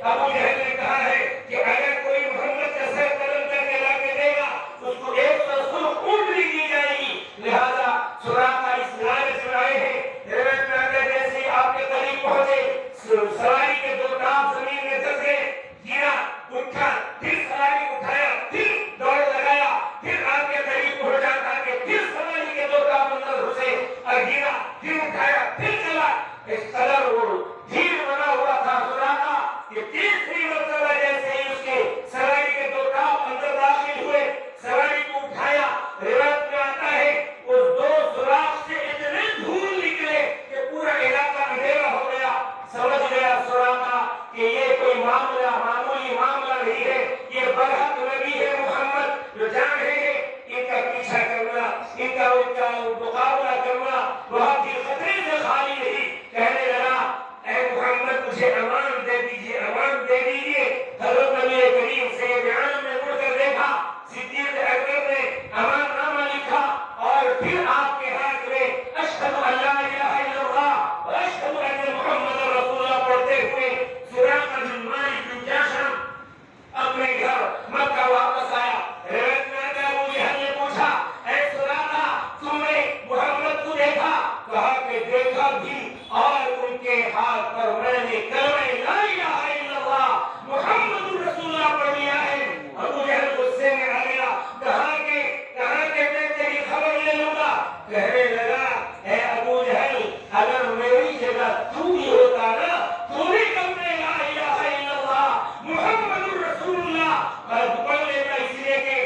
ابو جہل نے کہا ہے کہ اگر کوئی محمد کا سر قلم کر کے لا کے دے گا اس کو ایک سو سرخ اونٹنی دی جائے گی. لہذا سراقہ اس لالچ میں آئے ہیں. روایت میں آتا ہے جیسے آپ کے قریب پہنچے سواری کے دو ٹانگ زمین میں دھس گئے, گرا, اٹھا, پھر سواری کو اٹھایا, پھر دوڑ لگایا, پھر آپ کے قریب پہنچا تھا کہ پھر سواری کے دو ٹانگ اندر گھسے اور گرا, پھر اٹھایا, پھر چلا. اس قدر وہ دھیر بنا ہوا تھا سراقہ کہ تیسری مرتبہ جیسے ہی اس کے سواری کے دو ٹانگ اندر داخل ہوئے, سواری کو اٹھایا. روایت میں آتا ہے اس دو سوراخ سے اتنے دھول نکلے کہ پورا علاقہ اندھیرا ہو گیا. سمجھ گیا سراقہ کہ یہ کوئی معاملہ معمولی معاملہ نہیں ہے, یہ برحق نبی ہے محمد جو جان رہے ہیں. ان کا پیچھا کرنا, ان کا ان کا مقابلہ کرنا بہت ہی خطرے سے خالی نہیں. کہنے لگا اے محمد مجھے امان دے دیجیے, امان دے دیجیے. حضرت نبی کریم سید عالم نے مڑ کر دیکھا, صدیق اکبر نے امان نامہ لکھا اور پھر آپ کے ہاتھ میں اشہد ان لا الہ الا اللہ و اشہد ان محمد رسول اللہ پڑھتے ہوئے سراقہ بن مالک بن جاشم اپنے گھر مکہ واپس آیا. روایت میں آتا ہے ابو جہل نے پوچھا اے سراقہ تم نے محمد کو دیکھا؟ کہا کہ دیکھا بھی, اور ان کے ہاتھ پر میں نے کلمہ لا الہ الا اللہ محمد رسول اللہ پڑھ لیا ہے. ابو جہل غصے میں آ گیا, کہا کہ کہا کہ میں تیری خبر لے لوں گا. کہنے لگا اے ابو جہل اگر میری جگہ تو بھی ہوتا نا تو بھی کلمہ لا الہ الا اللہ محمد رسول اللہ پڑھ لیتا, اس لیے کہ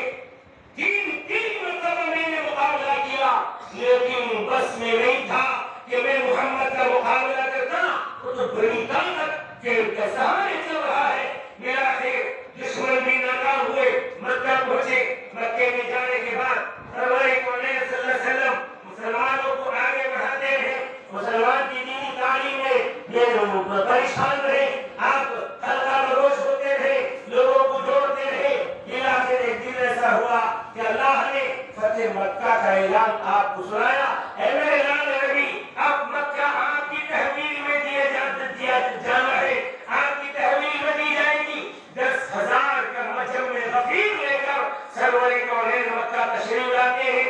تین تین مرتبہ میں نے مقابلہ کیا لیکن بس میں نہیں تھا کہ میں محمد کا مقابلہ کرتا. وہ تو بڑی طاقت کے سہارے چل رہا ہے. میرا خیر دشمن بھی ناکام ہوئے, مکہ پہنچے. مکے میں جانے کے بعد ہمارے مولا صلی اللہ علیہ وسلم مسلمانوں کو آگے بڑھاتے رہے. مسلمان کی دینی تعلیم میں یہ لوگ پریشان رہے, آپ حلقہ بروش ہوتے رہے, لوگوں کو جوڑتے رہے. آخر ایک دن ایسا ہوا کہ اللہ نے فتح مکہ کا اعلان آپ کو سنایا. اے میرے لال نبی اب مکہ آپ کی تحویل میں دیا جانا ہے, آپ کی تحویل میں دی جائے گی. دس ہزار کا مجمع غفیر لے کر سرور کونین مکہ تشریف لاتے ہیں.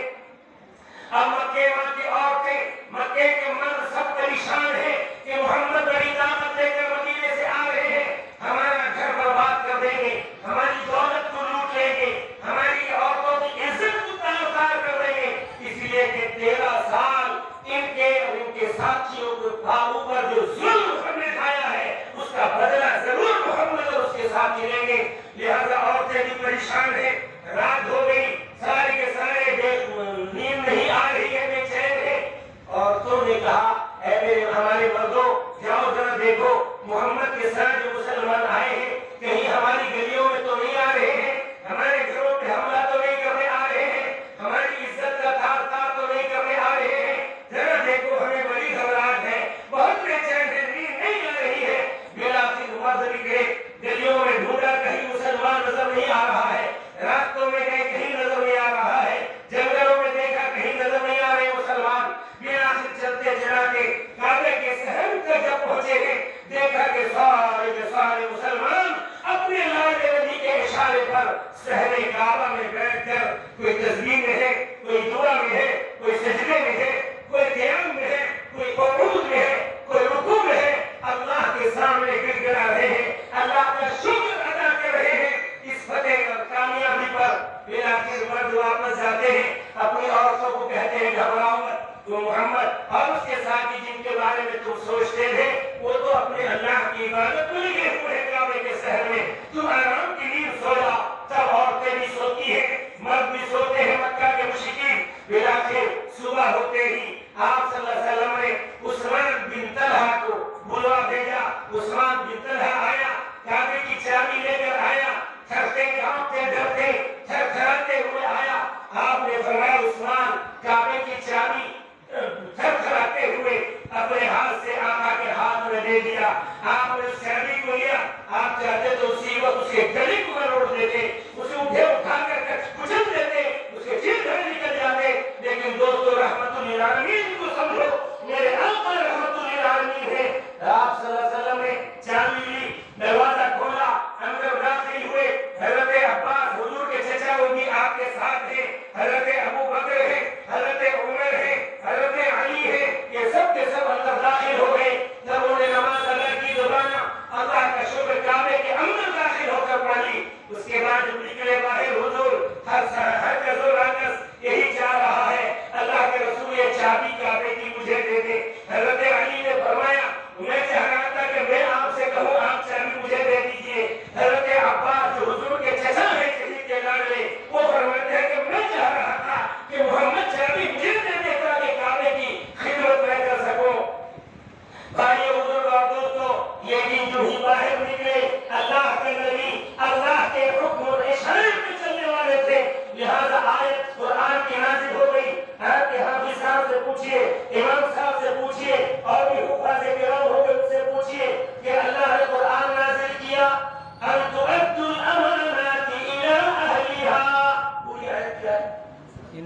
اب مکے وہاں کی عورتیں, مکے کے مرد سب پریشان ہیں کہ محمد بڑی طاقت لے کر مدینے سے آ رہے ہیں, ہمارا گھر برباد کر دیں گے, ہماری دولت کو لوٹ لیں گے, ہماری عورتوں کی عزت کو تار کر دیں گے. اس لیے کہ تیرہ سال ان کے اور ان کے ساتھیوں کو اوپر جو ظلم ہم نے کھایا ہے اس کا بدلہ ضرور محمد اور اس کے ساتھ لیں گے. لہذا عورتیں بھی پریشان ہیں. رات ہو گئی, سارے کے سارے نیند نہیں آ رہی ہے, بے چین ہے. عورتوں نے کہا اے میرے ہمارے مردوں جاؤ ذرا دیکھو محمد کے ساتھ جو مسلمان آئے ہیں کہیں ہماری گلیوں میں تو نہیں آ رہے ہیں, ہمارے گھروں پہ حملہ تو نہیں کرنے آ رہے ہیں, ہماری عزت کا تار تار تو نہیں کرنے آ رہے ہیں. ذرا دیکھو ہمیں بڑی گھبراہٹ ہے, بہت بے چین ہے, نیند نہیں آ رہی ہے. میرا پھر مرد نکلے, گلیوں میں ڈھونڈا کہیں مسلمان نظر نہیں آ رہا ہے, راستوں میں گئے کہیں نظر نہیں آ رہا ہے, جنگلوں میں دیکھا کہیں نظر نہیں آ رہے مسلمان. میرا پھر چلتے چلا کے کعبے کے صحن تک جب پہنچے ہیں دیکھا کہ سارے کے سارے مسلمان اپنے لائے نبی کے اشارے پر صحن کعبہ میں بیٹھ کر کوئی تسبیح میں ہے, کوئی دعا میں ہے, کوئی سجدے میں ہے, کوئی قیام میں ہے, کوئی قعود میں ہے, کوئی رکوع میں ہے, اللہ کے سامنے گر گڑا رہے ہیں, اللہ کا شکر ادا کر رہے ہیں اس فتح اور کامیابی پر. پھر آخر مرد واپس جاتے ہیں, اپنی عورتوں کو کہتے ہیں گھبراؤ مت, تو محمد اور اس کے ساتھی جن کے بارے میں تم سوچتے تھے وہ تو اپنے اللہ کی عبادت میں لگے ہوئے ہیں کعبے کے شہر میں, تم آرام کی نیند سو جاؤ. تب عورتیں بھی سوتی ہیں, مرد بھی سوتے ہیں مکہ کے مشرکین. بالآخر صبح ہوتے ہی آپ صلی اللہ علیہ وسلم نے عثمان بن طلحہ کو بلوا بھیجا. عثمان بن طلحہ آیا, کعبے کی چابی لے کر آیا, تھرتے کانپتے ڈرتے تھر تھراتے ہوئے آیا. آپ نے فرمایا عثمان کعبے کی چابی تھر تھراتے ہوئے اپنے ہاتھ سے آقا کے ہاتھ میں دے دیا. آپ نے اس چابی کو لیا, آپ چاہتے تو اسی وقت اس کے گلے کو مروڑ دیتے, اسے اٹھے اٹھا کر کچل دیتے, اس کے چیر دھڑے نکل جاتے. لیکن دوستو رحمت للعالمین کو سمجھو, میرے آقا رحمت للعالمین ہے. آپ صلی اللہ علیہ وسلم نے چابی لی, دروازہ کھولا,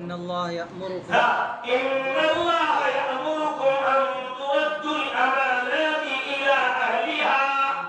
ان اللہ یأمرکم ان اللہ یأمرکم ان تؤدوا الامانات الى اہلها.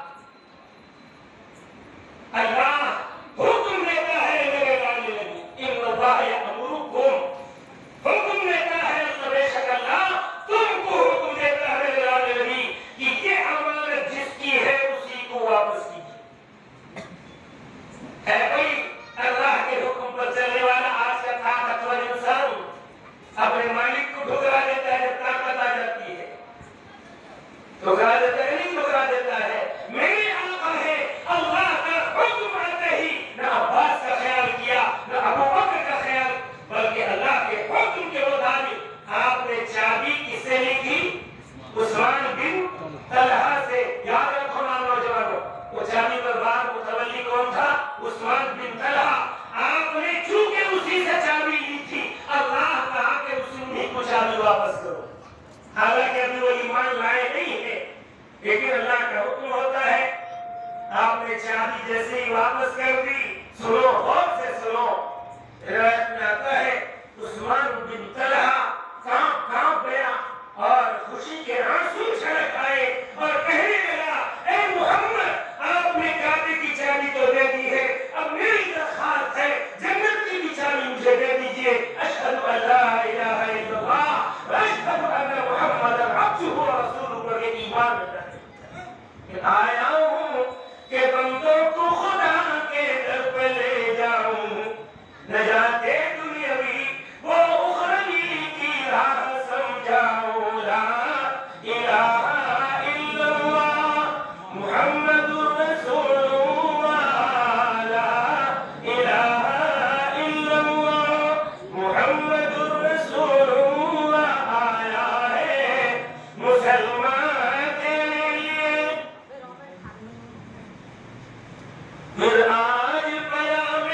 اللہ حکم دیتا ہے میرے لانے لگی، ان اللہ یأمرکم حکم دیتا ہے، بے شک اللہ تم کو حکم دیتا ہے میرے لانے لگی کہ یہ امانت جس کی ہے اسی کو واپس کیجیے. ہے کوئی اللہ کے حکم پر چلنے والا آج کا طاقتور انسان اپنے مالک کو ٹھکرا دیتا ہے جب طاقت آ جاتی ہے؟ ٹھکرا دیتا ہے نہیں ٹھکرا دیتا ہے. میرے آقا ہے، اللہ کا حکم آتے ہی نہ عباس کا خیال کیا نہ ابو بکر کا خیال، بلکہ اللہ کے حکم کے مطابق آپ نے چابی کس سے لی تھی؟ عثمان بن طلحہ سے. یاد رکھو نا نوجوانوں، وہ چابی پر بار متولی کون تھا؟ عثمان بن طلحہ. آپ نے چونکہ اسی سے چابی لی تھی، اللہ کہا کہ اسی کو چابی واپس کرو. حالانکہ ابھی وہ ایمان لائے نہیں ہے، لیکن اللہ کا حکم ہوتا ہے. آپ نے چابی جیسے ہی واپس کر دی، سنو غور سے سنو، روایت میں آتا ہے عثمان بن طلحہ کانپ کانپ گیا اور خوشی کے آنسو چھلک آئے اور کہنے لگا، اے محمد آپ نے کعبے کی چابی تو دے دی ہے، اب میری درخواست ہے جنت کی بھی چابی مجھے دے دیجئے. اشہد ان لا الہ الا اللہ و اشہد ان محمد عبدہ و رسولہ پر یہ ایمان میں آیا ہوں کہ بندوں کو خدا کے در پہ لے جاؤں، نجات دنیاوی وہ اخروی کی راہ سمجھاؤں. لا الہ الا اللہ محمد رسول اللہ، لا الہ الا اللہ محمد رسول اللہ. آیا ہے مسلمان کے لیے پھر آج پیام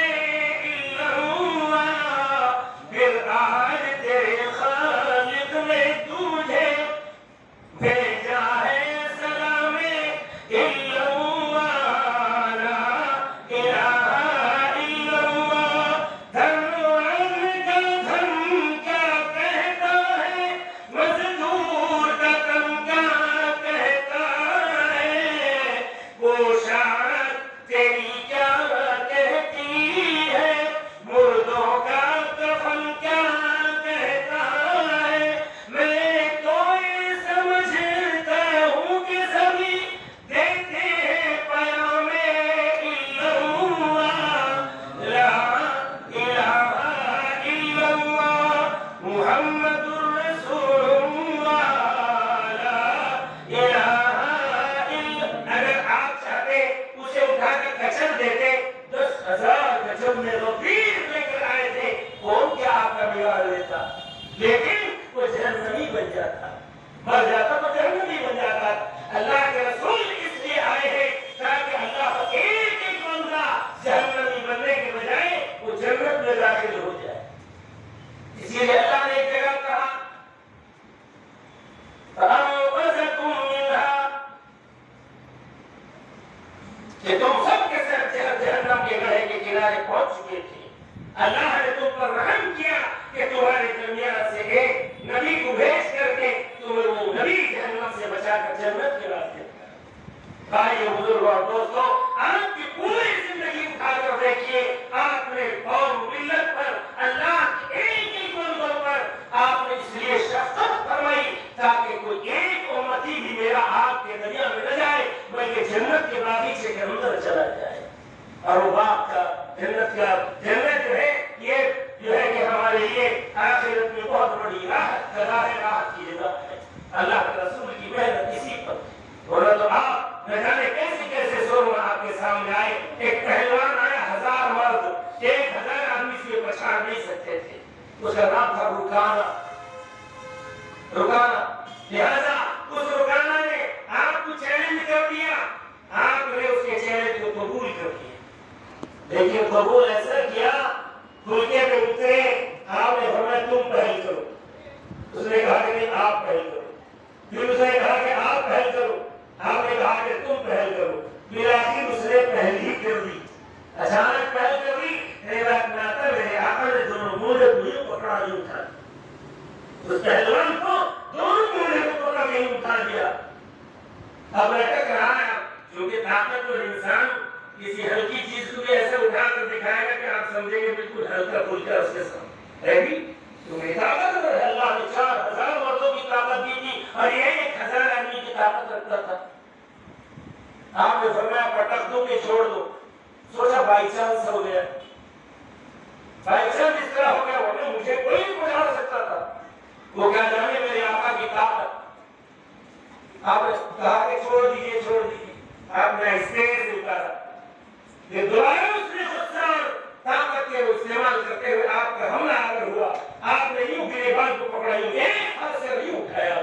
اللہ، پھر آج تیرے خالق نے تجھے بھیجا ہے سلام اللہ، لا الہ الا اللہ. دھنوان کا دھن کیا کہتا ہے، مزدور کا کم کیا کہتا ہے، پوشاک تیری کیا کہتی ہے، مردوں کا کفن کیا کہتا ہے. میں تو یہ سمجھتا ہوں کہ سبھی دیتے ہیں پیام اللہ، لا الہ الا اللہ محمد رسول اللہ، لا الہ الا. اگر آپ چاہتے اسے اٹھا کر کچل دیتے، دس ہزار گجب میں وہ پیر لے کر آئے تھے، کون کیا آپ کا بگاڑ لیتا؟ لیکن وہ جہنمی بن جاتا، مر جاتا تو جہنمی بن جاتا. اللہ کے رسول اس لیے آئے ہیں تاکہ اللہ کا ایک ایک بندہ جہنمی بننے کے بجائے وہ جنت میں داخل ہو جائے. اسی لیے اللہ نے ایک جگہ کہا فَأَنْقَذَكُم مِّنْهَا، کہ تم سب کے سب جہنم کے گڑھے کے کنارے پہنچ چکے تھے. اللہ نے تم پر رحم کیا کہ تمہارے درمیان سے ایک نبی کو بھیج کر کے تمہیں وہ نبی جہنم سے بچا کر جنت کے راستے. بھائیو بزرگوں اور دوستو، آپ کی پوری زندگی اٹھا کر دیکھیے، آپ نے قوم ملت پر اللہ کے ایک ایک بندوں پر آپ نے اس لیے شفقت فرمائی تاکہ کوئی ایک امتی بھی میرا آپ کے دریا میں نہ جائے بلکہ جنت کے باغیچے کے اندر چلا جائے. اور وہ باپ کا جنت کا جنت جو ہے یہ جو ہے کہ ہمارے لیے آخرت میں بہت بڑی راحت کا راہ راحت کی جگہ ہے. اللہ کے رسول کی محنت اسی پر. اور تو آپ نہ جانے کیسے کیسے سورما آپ کے سامنے آئے. ایک پہلوان آیا، ہزار مرد، ایک ہزار آدمی سے پچھاڑ نہیں سکتے تھے. اس کا نام تھا رکانہ. رکانہ لہذا اس رکانہ نے آپ کو چیلنج کر دیا، آپ نے اس کے چیلنج کو قبول کر دیا. لیکن قبول ایسا کیا، پھلکے پہ اترے، آپ نے فرمایا تم پہل کرو. اس نے کہا کہ نہیں آپ پہل کرو. پھر اس نے کہا کہ آپ پہل کرو. آپ نے کہا کہ تم پہل کرو. پھر آخر اس نے پہل ہی کر دی. اچانک پہل کر دی. روایت میں آتا ہے میرے آقا نے دونوں مونڈے کو یوں پکڑا اس پہلوان کو دونوں موڑے کو پکڑ کے اٹھا دیا. اب لٹک رہا ہے کیونکہ طاقتور انسان کسی ہلکی چیز کو بھی ایسے اٹھا کر دکھائے گا کہ آپ سمجھیں گے بالکل ہلکا پھلکا اس کے ساتھ ہے بھی. تمہیں طاقت ہے. اللہ نے چار ہزار مردوں کی طاقت دی تھی اور یہ ایک ہزار آدمی کی طاقت رکھتا تھا. آپ نے فرمایا پٹک دو کہ چھوڑ دو. سوچا بائی چانس ہو گیا, بائی چانس اس طرح ہو گیا ورنہ مجھے کوئی نہیں پہنچا سکتا تھا. وہ کیا جانے میرے آقا کی طاقت. آپ نے کہا کہ چھوڑ دیجیے چھوڑ دیجیے. آپ نے اسٹیج سے اتارا. یہ دوبارہ اس نے غصہ اور طاقت کے استعمال کرتے ہوئے آپ کا حملہ آور ہوا. آپ نے یوں گریبان کو پکڑا, یوں ایک ہاتھ سے یوں اٹھایا.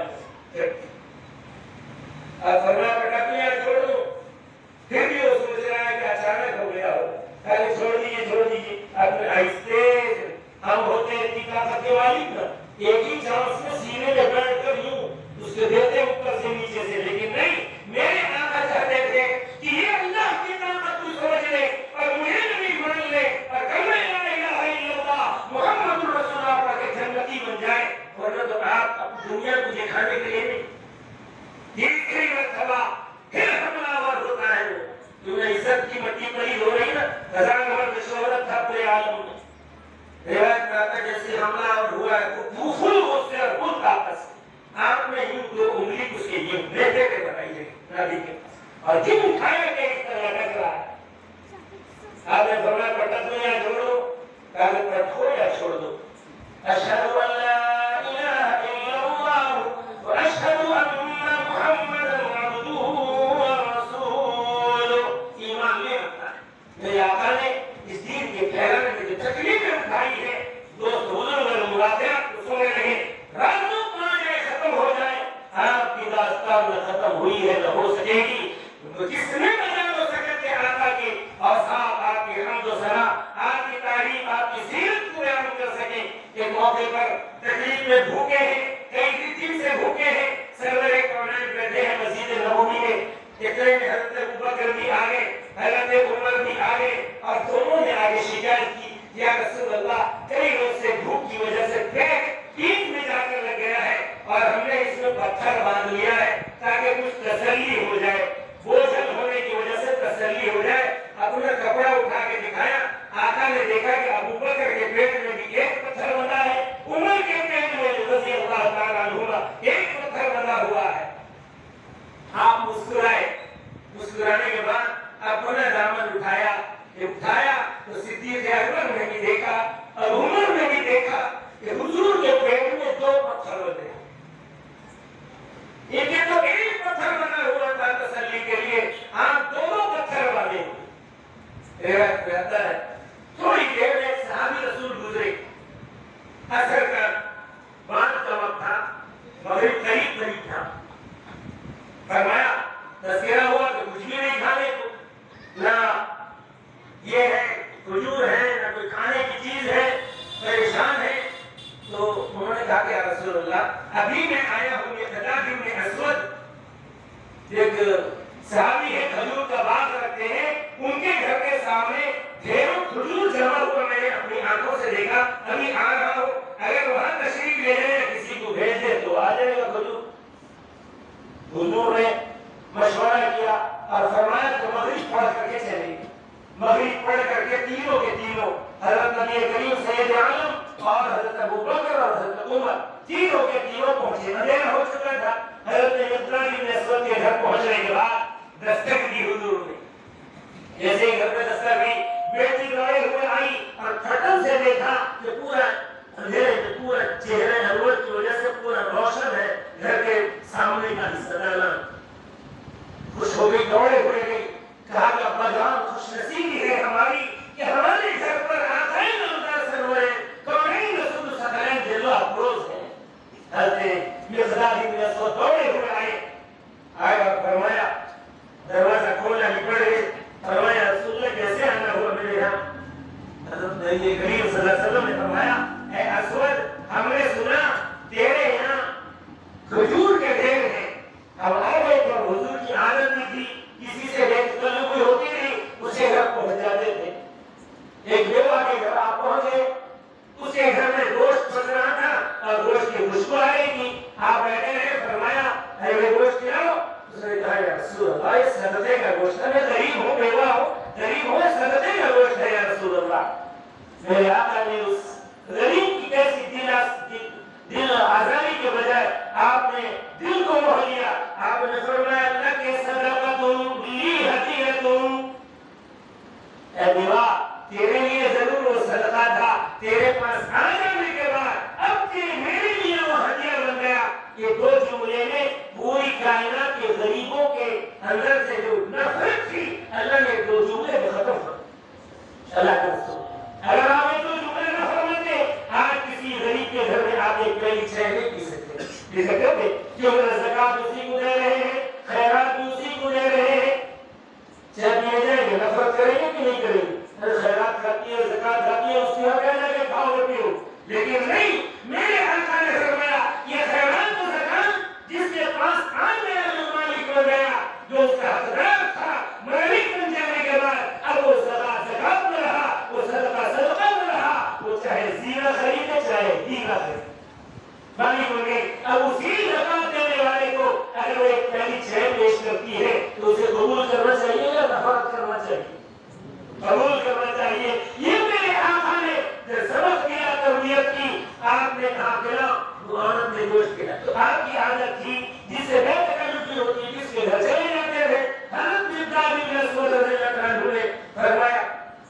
آپ فرمایا پٹک دیا چھوڑ دو. پھر بھی وہ سوچ رہا ہے کہ اچانک ہو گیا ہو. پہلے چھوڑ دیجیے چھوڑ دیجیے. آپ نے آہستہ ہم ہوتے ہیں اتنی طاقت کے مالک نا, ایک ہی چانس میں سینے میں بیٹھ کر یوں اس کو دیتے اوپر سے نیچے سے. لیکن نہیں, میرے آقا چاہتے تھے کہ یہ اللہ کی طاقت تو سمجھ لے اور مجھے نبی مان لے اور کلمہ لا الہ الا اللہ محمد رسول اللہ پڑھ کے جنتی بن جائے. ورنہ تو آپ دنیا کو دکھانے کے لیے نہیں. تیسری مرتبہ پھر حملہ آور ہوتا ہے. وہ کیونکہ عزت کی مٹی پڑی ہو رہی نا, ہزار مرد شہرت تھا پورے عالم میں. روایت میں آتا جیسے حملہ آور ہوا ہے تو فل غصے اور فل طاقت سے آپ نے یوں دو انگلی اس کے یوں لیتے کے بنائی ہے نبی کے پاس اور جب اٹھایا کہ اس طرح لٹک رہا ہے. آپ نے فرمایا پٹک دو یا چھوڑو. کہا کہ پٹکو یا چھوڑ دو. اشہد ان لا الہ الا اللہ و اشہد ان محمد عبدہ ورسولہ. ایمان لے رکھا ہے. میرے آقا نے اس دین کے پھیلانے میں جو تکلیفیں اٹھائی ہے, دوست بزرگ اور مرافعات کو سننے لگے. راتوں پانچ آئے ختم ہو جائے, آپ کی داستان نہ ختم ہوئی ہے نہ ہو سکے گی. کس نے بیان ہو سکے کہ آقا کی اوصاف, آپ کی حمد و ثنا, آپ کی تعریف, آپ کی سیرت کو بیان کر سکے. ایک موقع پر تکلیف میں بھوکے ہیں, کئی دن سے بھوکے ہیں, سرور کونین بیٹھے ہیں مسجد نبوی میں. اتنے میں حضرت ابوبکر بھی آگے, حضرت عمر بھی آگے, اور دونوں نے آگے شکایت کی, یا رسول اللہ کئی روز سے بھوک کی وجہ سے پیٹ پیٹ میں جا کر لگ گیا ہے اور ہم نے اس میں پتھر باندھ لیا ہے تاکہ کچھ تسلی ہو جائے, بوجھل ہونے کی وجہ سے تسلی ہو جائے. اپنا کپڑا اٹھا کے دکھایا. آقا نے دیکھا کہ ابوبکر کے پیٹ میں بھی ایک پتھر بندھا ہے, عمر کے پیٹ میں رضی اللہ تعالیٰ عنہما ایک پتھر بندھا ہوا ہے. آپ مسکرائے. مسکرانے کے بعد اپنا دامن اٹھایا. اٹھایا تو صدیق اکبر نے بھی دیکھا اور عمر نے بھی دیکھا کہ حضور کے پیٹ میں دو پتھر بندھے. یہ تو ایک پتھر بنا ہوا تھا تسلی کے لیے, آپ دونوں پتھر باندھے. روایت میں آتا ہے تھوڑی دیر میں صحابی رسول گزرے. عصر کا بعد کا وقت تھا, مغرب قریب قریب تھا. فرمایا تذکرہ ہوا کہ کچھ بھی نہیں کھانے کو, نہ یہ ہے کھجور ہے نہ کوئی کھانے کی چیز ہے, پریشان ہے. تو انہوں نے کہا کہ یا رسول اللہ ابھی میں آیا ہوں, یہ خطاب ابن اسود ایک صحابی ہے, کھجور کا باغ رکھتے ہیں, ان کے گھر کے سامنے ڈھیروں کھجور جمع ہوا میں نے اپنی آنکھوں سے دیکھا. ابھی آ رہا ہوں, اگر وہاں تشریف لے جائے کسی کو بھیج دے تو آ جائے گا کھجور. حضور نے مشورہ کیا اور فرمایا کہ مغرب پڑھ کر کے چلے. مغرب پڑھ کر کے تینوں کے تینوں حضرت نبی کریم سید عالم اور حضرت ابوبکر اور حضرت عمر تینوں کے تینوں پہنچے. اندھیرا ہو چکا تھا. حضرت مقداد بن اسود کے گھر پہنچنے کے بعد دستک دی حضور نے. جیسے ہی گھر میں دستک دی, بیٹی دوڑے ہوئے آئی اور پھٹن سے دیکھا کہ پورا اندھیرے میں پورا چہرے حضرت کی وجہ سے پورا روشن ہے گھر کے سامنے کا حصہ ڈالا. خوش ہو گئی, دوڑے ہوئے گئی. کہا کہ ابا جان خوش نصیبی ہے ہماری کہ ہمارے گھر پر آقائے نامدار سرور کونین رسول ثقلین جلوہ افروز ہیں. حضرت مقداد بن اسود دوڑے ہوئے آئے. آئے اور فرمایا, دروازہ کھولا, نکل گئے. فرمایا رسول اللہ کیسے آنا ہوا میرے یہاں؟ حضرت نبی کریم صلی اللہ علیہ وسلم نے فرمایا اے اسود ہم نے سنا تیرے یہاں کھجور کے ڈھیر ہیں. ہم آ گئے تو حضور کی عادت بھی تھی کسی سے بے تکلفی ہوتی نہیں, اسے گھر پہنچ جاتے تھے. ایک بیوہ کے گھر آپ پہنچے, اس کے گھر میں گوشت بن رہا تھا اور گوشت کی خوشبو میرے آقا نے اس غریب کی کیسی دل دل آزاری کے بجائے آپ نے دل کو موہ لیا. آپ نے فرمایا اللہ کے صدقتم لی ہدیتم، اے بیوہ تیرے لیے ضرور وہ صدقہ تھا، تیرے پاس آ جانے کے بعد اب تیرے میرے لیے وہ ہدیہ بن گیا. یہ دو جملے میں پوری کائنات کے غریبوں کے اندر سے جو نفرت تھی اللہ نے دو جملے میں ختم کر. اللہ کا رسول اگر آپ یہ دو جملے نہ فرماتے آج کسی غریب کے گھر میں آپ ایک پہلی چھ نہیں پی سکتے. پی سکتے تھے کیونکہ زکات اسی کو دے رہے ہیں، خیرات بھی اسی کو دے رہے ہیں. چھ پیے جائیں گے نفرت کریں گے کہ نہیں کریں گے؟ ارے خیرات کھاتی ہے، زکات کھاتی ہے، اس کی حق ہے کہ کھاؤ گے پیو. لیکن نہیں، میرے آقا نے فرمایا یہ خیرات و زکات جس کے پاس آ گیا جو مالک ہو گیا، جو اس کا حقدار تھا، مالک بن جانے کے بعد اب وہ زکات زکات میں رہا، وہ صدقہ صدقہ میں رہا، وہ چاہے زیرہ خریدے چاہے ہیرا خریدے مالک بن گئے. اب اسی زکات دینے والے کو اگر وہ ایک پہلی چھ پیش کرتی ہے تو اسے قبول کرنا چاہیے یا نفرت کرنا چاہیے؟ قبول کرنا چاہیے. یہ میرے آقا نے جو سبق دیا تربیت کی، آپ نے کہا کھلا عورت نے گوشت کھلا تو آپ کی عادت تھی جس سے بے تکلفی ہوتی ہے جس کے گھر چلے جاتے تھے. حضرت مقداد بن اسود رضی اللہ عنہ نے فرمایا،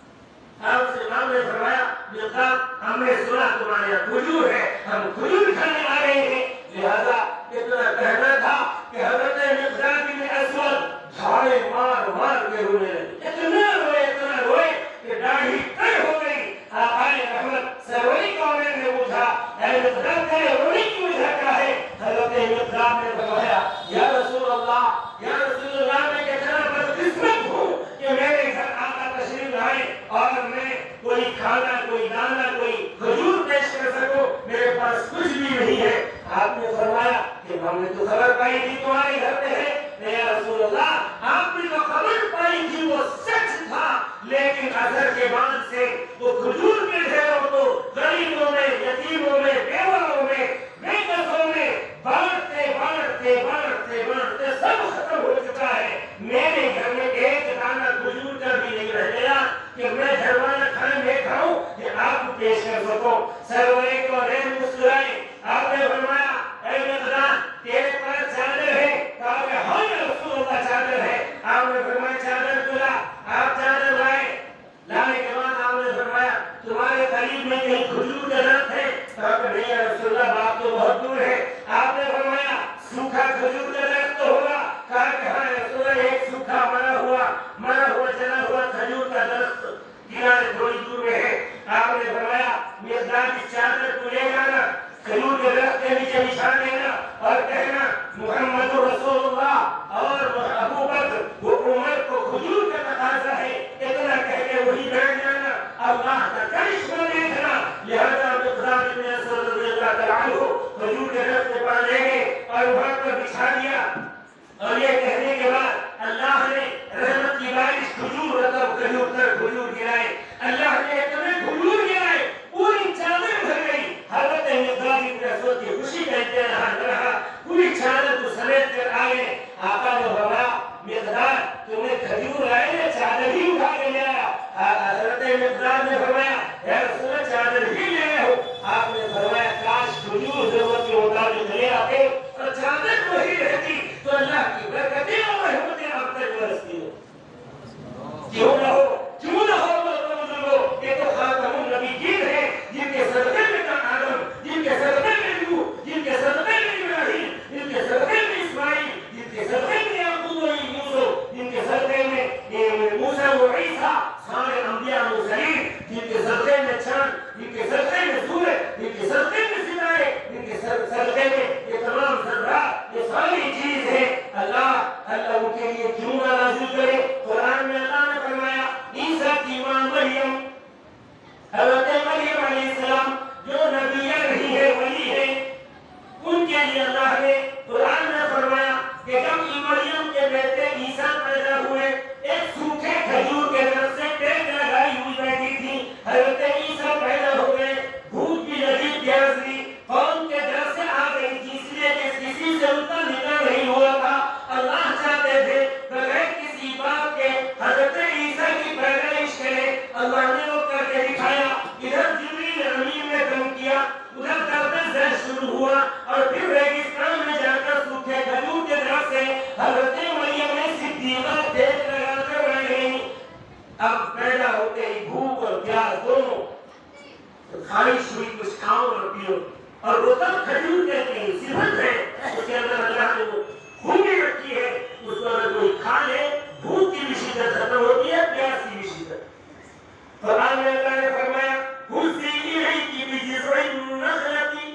آپ سے امام نے فرمایا مقداد ہم نے سنا تمہارے یہاں کھجور ہے، ہم کھجور کھانے آ رہے ہیں. لہذا اتنا کہنا تھا کہ حضرت مقداد بن اسود جھاڑے مار مار کے رونے لگے. اتنا روئے اتنا روئے کہ داڑھی کڑ ہو گئی. آقا رحمت سروری کامل نے پوچھا اے مقداد تیرے رونے کی وجہ کیا ہے؟ حضرت مقداد نے فرمایا یا رسول اللہ یا رسول اللہ میں کتنا بدقسمت ہوں کہ میرے گھر آقا تشریف لائے اور میں کوئی کھانا کوئی دانا کوئی کھجور پیش کر سکوں، میرے پاس کچھ بھی نہیں ہے. آپ نے فرمایا کہ ہم نے تو خبر پائی تھی تمہارے گھر پہ ہے. یا رسول اللہ آپ نے جو خبر پائی تھی وہ سچ تھا، لیکن اثر کے بعد سے وہ کھجور کے ڈھیروں کو غریبوں میں، یتیموں میں، بیواؤں میں، بے کسوں میں بانٹتے بانٹتے بانٹتے بانٹتے سب ختم ہو چکا ہے. میرے گھر میں ایک دانہ کھجور کا بھی نہیں رہ گیا کہ میں گھر والا کھانے میں کھاؤں کہ آپ کو پیش کر سکوں. سرورے کو رین مسکرائے. آپ نے فرمایا اے مقداد تیرے پاس چادر ہے؟ کہا کہ ہاں یا رسول اللہ چادر ہے. آپ نے فرمایا چادر کھلا. آپ چادر لائے. لانے کے بعد آپ نے فرمایا تمہارے قریب میں کہیں کھجور کا درخت ہے؟ کہا کہ نہیں یا رسول اللہ بات تو بہت دور ہے. آپ نے فرمایا سوکھا کھجور کا درخت تو ہوگا؟ کہا کہ ہاں یا رسول اللہ ایک سوکھا مرا ہوا مرا ہوا جلا ہوا کھجور کا درخت کنارے تھوڑی دور میں ہے. آپ نے فرمایا مقداد اس چادر کو لے جانا، کھجور کے درخت کے نیچے بچھا دینا اور کہنا محمد رسول اللہ اور ابو بکر وہ عمر کو کھجور کا تقاضا ہے، اتنا کہہ کے وہی بیٹھ جانا، اللہ کا کرشمہ دیکھنا. لہذا مقداد بن اسود رضی اللہ تعالیٰ عنہ کھجور کے درخت کے پاس لے گئے اور وہاں پر بچھا دیا. اور یہ کہنے کے بعد اللہ نے رحمت کی بارش کھجور رطب کھجور تر کھجور گرائے. اللہ نے اتنے کھجور گرائے پوری چادر بھر گئی. حضرت مقداد بن اسود کی خوشی کا انتہا نہ رہا، پوری چادر کو سمیٹ کر آئے. آقا نے فرمایا مقداد تم نے کھجور لائے یا چادر ہی اٹھا کے لے آیا؟ حضرت مقداد نے فرمایا یا رسول اللہ چادر ہی لے آئے ہو. آپ نے فرمایا کاش کھجور ضرورت کے مطابق لے آتے اور چادر وہی رہتی تو اللہ کی برکتیں اور رحمتیں آپ تک برستی ہو. کیوں نہ ہو کیوں نہ ہو بزرگوں، یہ تو خاتم النبیین ہے جن کے صدقے میں کا آدم، جن کے صدقے میں نوح، جن کے صدقے میں ابراہیم، جن کے صدقے میں اسماعیل، جن کے صدقے میں یعقوب و یوسف، جن کے صدقے میں موسیٰ و عیسیٰ سارے انبیاء مرسلین، جن کے صدقے میں چاند، جن کے صدقے میں سورج، جن کے صدقے میں ستارے، جن کے صدقے میں یہ تمام ذرات، یہ ساری چیز ہے. اللہ اللہ ان کے لیے کیوں نہ نازل کرے. قرآن میں اللہ نے فرمایا عیسیٰ کی ماں مریم، حضرت مریم علیہ السلام جو نبیہ نہیں ہے ولی ہے، ان کے لیے اللہ نے قرآن میں فرمایا کہ جب مریم کے بیٹے عیسیٰ پیدا ہوئے ایک سوکھے کھجور کے درخت سے ٹیک لگائی ہوئی بیٹھی تھی. حضرت عیسیٰ پیدا ہو گئے، بھوک بھی لگی پیاس بھی، قوم کے درخت سے آ گئی تھی اس لیے کہ کسی سے ان کا نکاح نہیں ہوا تھا. اللہ چاہتے تھے بغیر کسی بات کے حضرت عیسیٰ کی پیدائش کرے. اللہ نے پیدا ہوتے ہی بھوک اور پیاس دونوں، خواہش ہوئی کچھ کھاؤ اور پیو، اور رطب کھجور کہتے ہیں صفت ہے اس کے اندر اللہ نے وہ خوبی رکھی ہے، اس کو اگر کوئی کھا لے بھوک کی بھی شدت ختم ہوتی ہے، پیاس کی بھی شدت۔ قرآن میں اللہ نے فرمایا ہُزِّي إِلَيْكِ بِجِذْعِ النَّخْلَةِ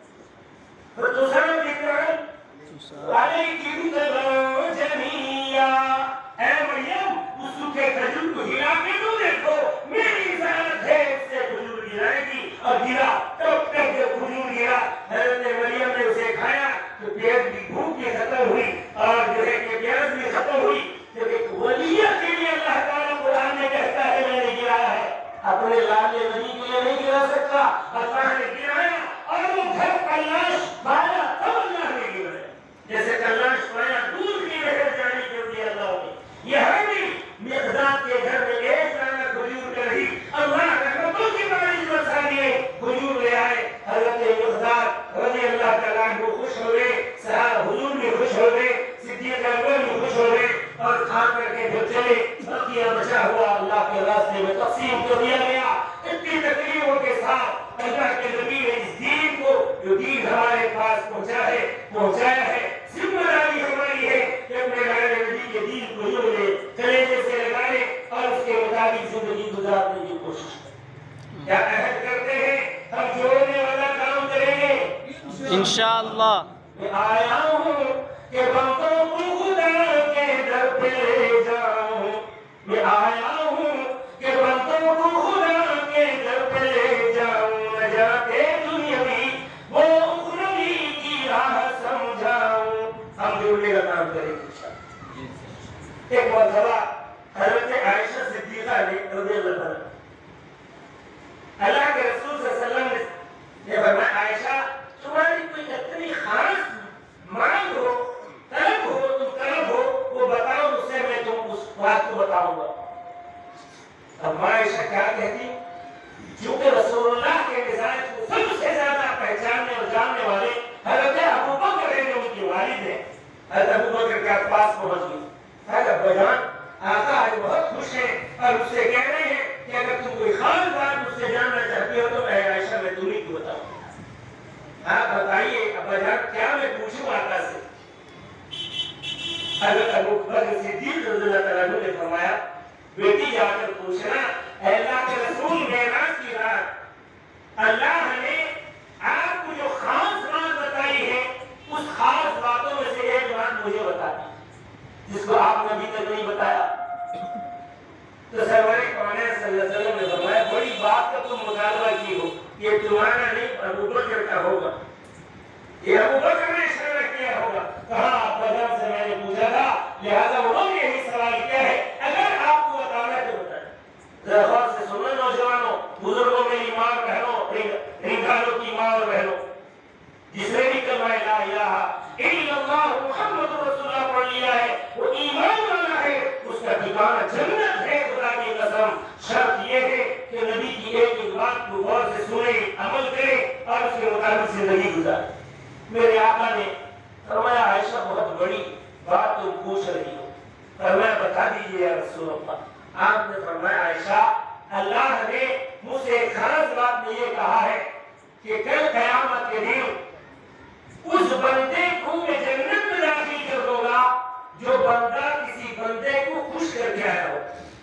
فَتُسَاقِطُ عَلَيْكِ رُطَبًا جَنِيًّا۔ اے مریم اس سوکھے کھجور کو ہلا کے تو دیکھو، میری ذات ہے اس سے کھجور گرائے گی، اور گرا ٹپ ٹپ جو کھجور گرا، حضرت مریم نے اسے کھایا تو پیٹ کی بھوک بھی ختم ہوئی اور جو ہے کہ پیاس بھی ختم ہوئی۔ جب ایک ولیہ کے لیے اللہ تعالیٰ قرآن میں کہتا ہے میں نے گرایا ہے، اپنے لال نبی کے لیے نہیں گرا سکتا، اللہ نے گرایا اور وہ گھر کلاش پایا تب اللہ نے گرایا، جیسے کلاش پایا دودھ کی نہر جاری کر دیا اللہ نے۔ یہ بھی مقداد کے گھر میں ایک دانہ کھجور کا رہی، اللہ رحمتوں کی بارش برسا دیے، کھجور لے آئے، حضرت مقداد رضی اللہ تعالیٰ عنہ خوش ہو گئے، صحابہ حضور بھی خوش ہو گئے، صدیق اکبر بھی خوش ہو گئے، اور کھا کر کے پھر چلے، بقیہ بچا ہوا اللہ کے راستے میں تقسیم کر دیا گیا۔ اتنی تکلیفوں کے ساتھ اللہ کے نبی نے اس دین کو جو دین ہمارے پاس پہنچا ہے پہنچایا ہے، ذمہ داری ہماری ہے کہ اپنے نبی کے دین کو یوں لے کلیجے سے لگانے اور اس کے مطابق زندگی گزارنے کی کوشش کریں۔ کیا عہد کرتے ہیں ہم جوڑنے والا کام کریں گے انشاءاللہ۔ میں آیا ہوں کہ بندوں کو خدا کے در پہ لے جاؤں، میں آیا ہوں کہ بندوں کو خدا کے در پہ لے جاؤں، نجاتے دنیاوی وہ اخروی کی راہ سمجھاؤں۔ ہم جوڑنے کا کام کریں گے۔ ایک مرتبہ حضرت عائشہ صدیقہ نے رضی اللہ عنہ اللہ کے رسول صلی اللہ علیہ وسلم نے فرمایا عائشہ تمہاری کوئی اتنی خاص مانگ ہو، طلب ہو، تم طلب ہو وہ بتاؤ مجھ سے، میں تم اس بات کو بتاؤں گا۔ اب عائشہ کیا کہتی؟ چونکہ رسول اللہ کے مزاج کو سب سے زیادہ پہچاننے اور جاننے والے حضرت ابو بکر ہیں، جو ان کی والد ہیں، حضرت ابو بکر کے پاس پہنچ گئی۔ حضرت جان آقا آج بہت خوش ہیں اور اس سے کہہ رہے ہیں کہ اگر تم کوئی خاص بات مجھ سے جاننا چاہتی ہو تو اے عائشہ میں تمہیں کو بتاؤں۔ آپ بتائیے ابا جان کیا میں پوچھوں آقا سے؟ حضرت ابو بکر صدیق رضی اللہ تعالیٰ عنہ نے فرمایا بیٹی جا کر پوچھنا اے اللہ کے رسول معراج کی رات اللہ نے آپ کو جو خاص بات بتائی ہے اس خاص باتوں میں سے ایک بات مجھے بتا دی جس کو آپ نے ابھی تک نہیں بتایا۔ تو سرور کونین صلی اللہ علیہ وسلم نے فرمایا بڑی بات کا تم مطالبہ کی ہو، یہ تمہارا نہیں ابو بکر کا ہوگا، یہ ابو بکر نے اشارہ کیا ہوگا۔ کہا ابا جان سے میں نے پوچھا تھا لہذا انہوں نے یہی سوال کیا ہے، اگر آپ کو بتانا ہے تو بتائیں۔ ذرا غور سے سنو نوجوانوں، بزرگوں میری ماں بہنوں، رنگھانوں کی ماں اور بہنوں، جس نے بھی کلمہ لا الہ الا اللہ محمد رسول اللہ پڑھ لیا ہے وہ ایمان والا ہے، اس کا ٹھکانہ جنت ہے۔ خدا کی قسم شرط یہ ہے کہ نبی کی ایک ایک بات کو غور سے سنے، عمل کرے اور اس کے مطابق زندگی گزارے۔ میرے آقا نے فرمایا عائشہ بہت بڑی بات تم پوچھ رہی ہو، فرمایا بتا دیجیے یا رسول اللہ۔ آپ نے فرمایا عائشہ اللہ نے مجھ سے ایک خاص بات میں یہ کہا ہے کہ کل قیامت کے دن اس بندے کو میں جنت میں داخل کر دوں گا جو بندہ کسی بندے کو خوش کر کے آیا ہو،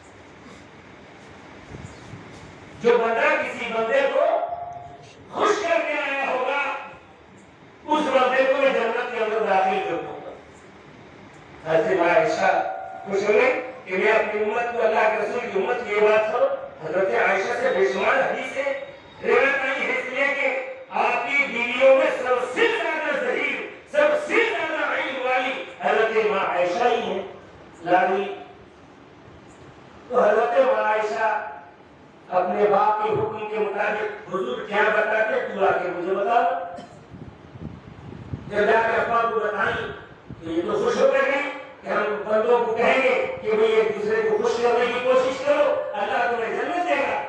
جو بندہ کسی بندے کو خوش کر کے آیا ہوگا اس بندے کو میں جنت کے اندر داخل کر دوں گا۔ حضرت عائشہ خوش ہو گئی کہ میں اپنی امت کو اللہ کے رسول کی امت کی یہ بات کروں۔ حضرت عائشہ سے بے شمار حدیثیں روایت آئی ہے، اس لیے کہ آپ کی بیویوں میں سب سے زیادہ ظہیر، سب سے زیادہ علم والی حضرت ماں عائشہ ہی ہیں لاڈلی۔ تو حضرت ماں عائشہ اپنے باپ کے حکم کے مطابق حضور کیا بتاتے تو آ کے مجھے بتا دو۔ جب جا کے ابا کو بتائیں کہ یہ تو خوش ہو گئے کہ ہم بندوں کو کہیں گے کہ بھئی ایک دوسرے کو خوش کرنے کی کوشش کرو، اللہ تمہیں جنت دے گا۔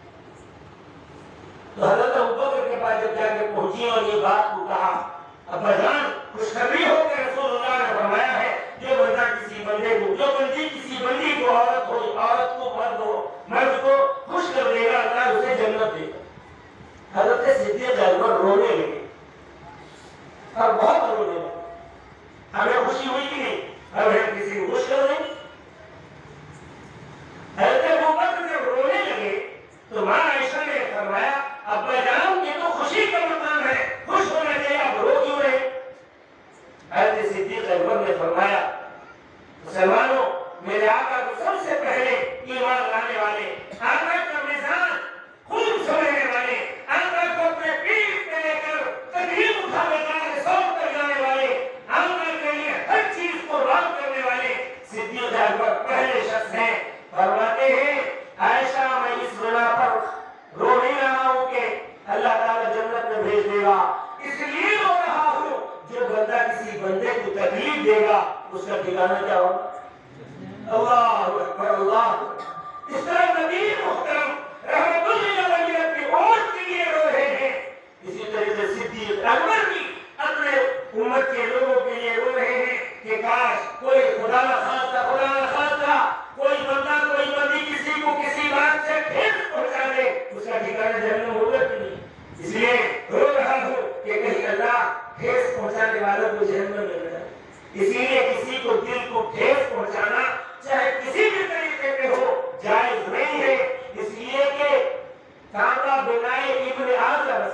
تو حضرت ابوبکر کے پاس جب جا کے پہنچی اور یہ بات کو کہا، ابا جان خوشخبری ہو کہ رسول اللہ نے فرمایا ہے جو بندہ کسی بندے کو، جو بندی کسی بندی کو عورت ہو، عورت کو مرد ہو صدیق اکبر رونے لگے اور بہت رونے لگے. ہمیں خوشی ہوئی کہ نہیں؟ اب ہم کسی کو خوش کر دیں. حضرت ابوبکر جب رونے لگے تو ماں عائشہ نے فرمایا ابا جان یہ تو خوشی کا مقام ہے، خوش ہونا چاہیے، آپ رو کیوں رہے؟ حضرت صدیق اکبر نے فرمایا مسلمانوں میرے آقا کو سب سے پہلے ایمان لانے والے، آقا کا مزاج خوب سمجھنے والے، آقا کو اپنے پیٹ پہ لے کر تکلیف اٹھا کے سوچ کر جانے والے، آقا کے لیے ہر چیز قربان کرنے والے صدیق اکبر پہلے شخص ہیں. فرماتے ہیں عائشہ میں اس بنا پر رو نہیں رہا ہوں کہ اللہ تعالیٰ جنت میں بھیج دے گا، اس لیے رو رہا ہوں جو بندہ کسی بندے کو تکلیف دے گا اس کا ٹھکانہ کیا ہوگا؟ اللہ اکبر اللہ. اس طرح نبی محترم رحمت اللہ علیہ اپنی امت کے لیے رو رہے ہیں، اسی طریقے سے صدیق اکبر بھی اپنے امت کے لوگوں کے لیے رو رہے ہیں کہ کاش کوئی خدا نہ خواستہ خدا نہ خواستہ کوئی بندہ کوئی بندی کسی کو کسی بات سے ٹھیک پہنچا دے، اس کا ٹھکانہ جہنم ہوگا کہ نہیں؟ اس لیے رو رہا ہوں کہ کہیں اللہ ٹھیس پہنچانے والوں کو جہنم میں نہ ڈالے. اسی لیے کسی کو دل کو ٹھیس پہنچانا چاہے کسی بھی طریقے پہ ہو جائز نہیں ہے. اس لیے کہ کعبہ بنائے ابن آزر،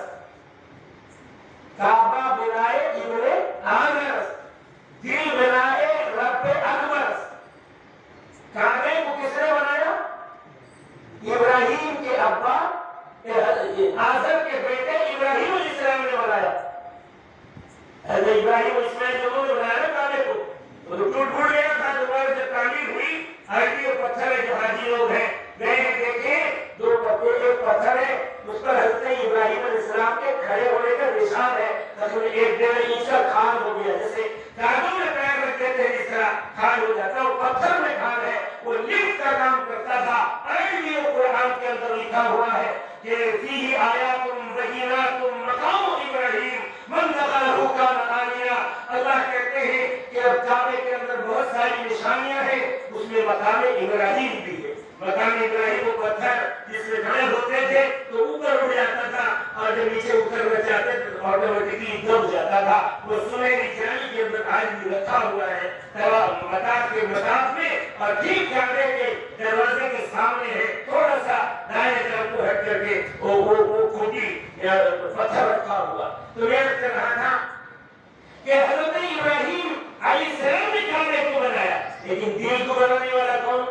کعبہ بنائے ابن آزر، دل بنائے رب اکبر. کعبے کو کس نے بنایا؟ ابراہیم کے ابا آزر کے بیٹے ابراہیم علیہ السلام نے بنایا. حضرت ابراہیم علیہ السلام جو نے بنایا کعبے کو وہ تو ٹوٹ پھوٹ گیا تھا. دوبارہ جب تعمیر ہوئی آئٹی اور پتھر ہے جو حاجی لوگ ہیں گئے ہیں دیکھیں دو پتے ایک پتھر ہے اس پر حضرت ابراہیم علیہ السلام کے کھڑے ہونے کا نشان ہے. تقریباً ایک ڈیڑھ انچ کا کھان ہو گیا، جیسے کاغذوں میں پیر رکھ دیتے ہیں اس طرح کھان ہو جاتا ہے. وہ پتھر میں کھان ہے، وہ لکھ کا کام کرتا تھا. آئٹی قرآن کے اندر لکھا ہوا ہے کہ فیہ آیات بینات مقام ابراہیم من دخلہ کان آمنا. اللہ کہتے ہیں کہ اب کعبے کے اندر بہت ساری نشانیاں ہیں، اس میں مقام ابراہیم بھی ہے. مقام ابراہیم وہ پتھر جس میں کھڑے ہوتے تھے تو اوپر اٹھ جاتا تھا اور جب نیچے اترنا چاہتے تو آٹومیٹکلی دب جاتا تھا. وہ سنہری جالی کے اندر آج بھی رکھا ہوا ہے مطاف کے مطاف میں، اور ٹھیک کعبے کے دروازے کے سامنے ہے. تھوڑا سا دائیں طرف کو ہٹ کر کے وہ وہ وہ کھوٹی پتھر رکھا ہوا. تو میں کہہ رہا تھا کہ حضرت ابراہیم علیہ السلام نے کعبے کو بنایا، لیکن دل کو بنانے والا کون؟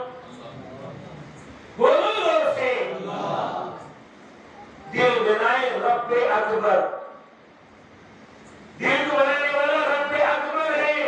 بولو زور سے دل بنائے رب اکبر. دل کو بنانے والا رب اکبر ہے.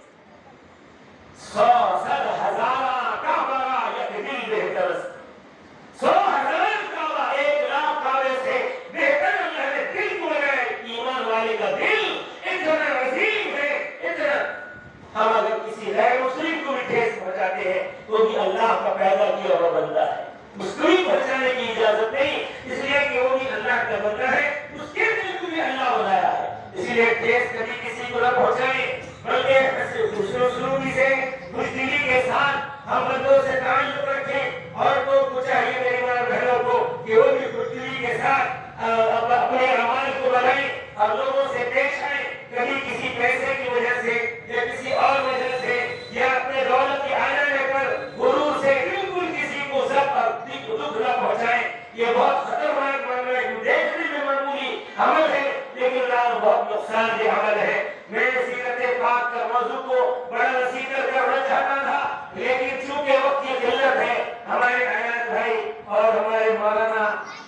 سو سر ہزارہ کعبہ یک دل بہتر، سو ہزار کعبہ ایک لاکھ کعبے سے بہتر اللہ نے دل کو بنایا. ایمان والے کا دل اتنا عظیم ہے، اتنا. ہم اگر کسی غیر مسلم کو بھی ٹھیس پہنچاتے ہیں تو بھی اللہ کا پیدا کیا ہوا بندہ ہے، اس کو بھی پہنچانے کی اجازت نہیں، اس لیے کہ وہ بھی اللہ کا بندہ ہے، اس کے دل کو بھی اللہ بنایا ہے. اس لیے ٹھیس کبھی کسی کو نہ پہنچائیں، بلکہ دوسروں سلوکی سے خوش دلی کے ساتھ ہم بندوں سے تعلق رکھیں. عورتوں کو چاہیے میری ماں بہنوں کو کہ وہ بھی خوش دلی کے ساتھ اپنے اعمال کو بنائیں اور لوگوں سے پیش آئیں. کبھی کسی پیسے کی وجہ سے یا کسی اور وجہ سے یا اپنے دولت کے آ جانے پر غرور سے بالکل کسی کو ضبط اور دکھ نہ پہنچائیں. یہ بہت خطرناک معاملہ ہے. دیکھنے میں معمولی عمل ہے لیکن اللہ بہت نقصان دہ عمل ہے. میں سیرت پاک کا موضوع کو بڑا وسیع کر کرنا چاہتا تھا، لیکن چونکہ وقت کی قلت ہے ہمارے حیات بھائی اور ہمارے مولانا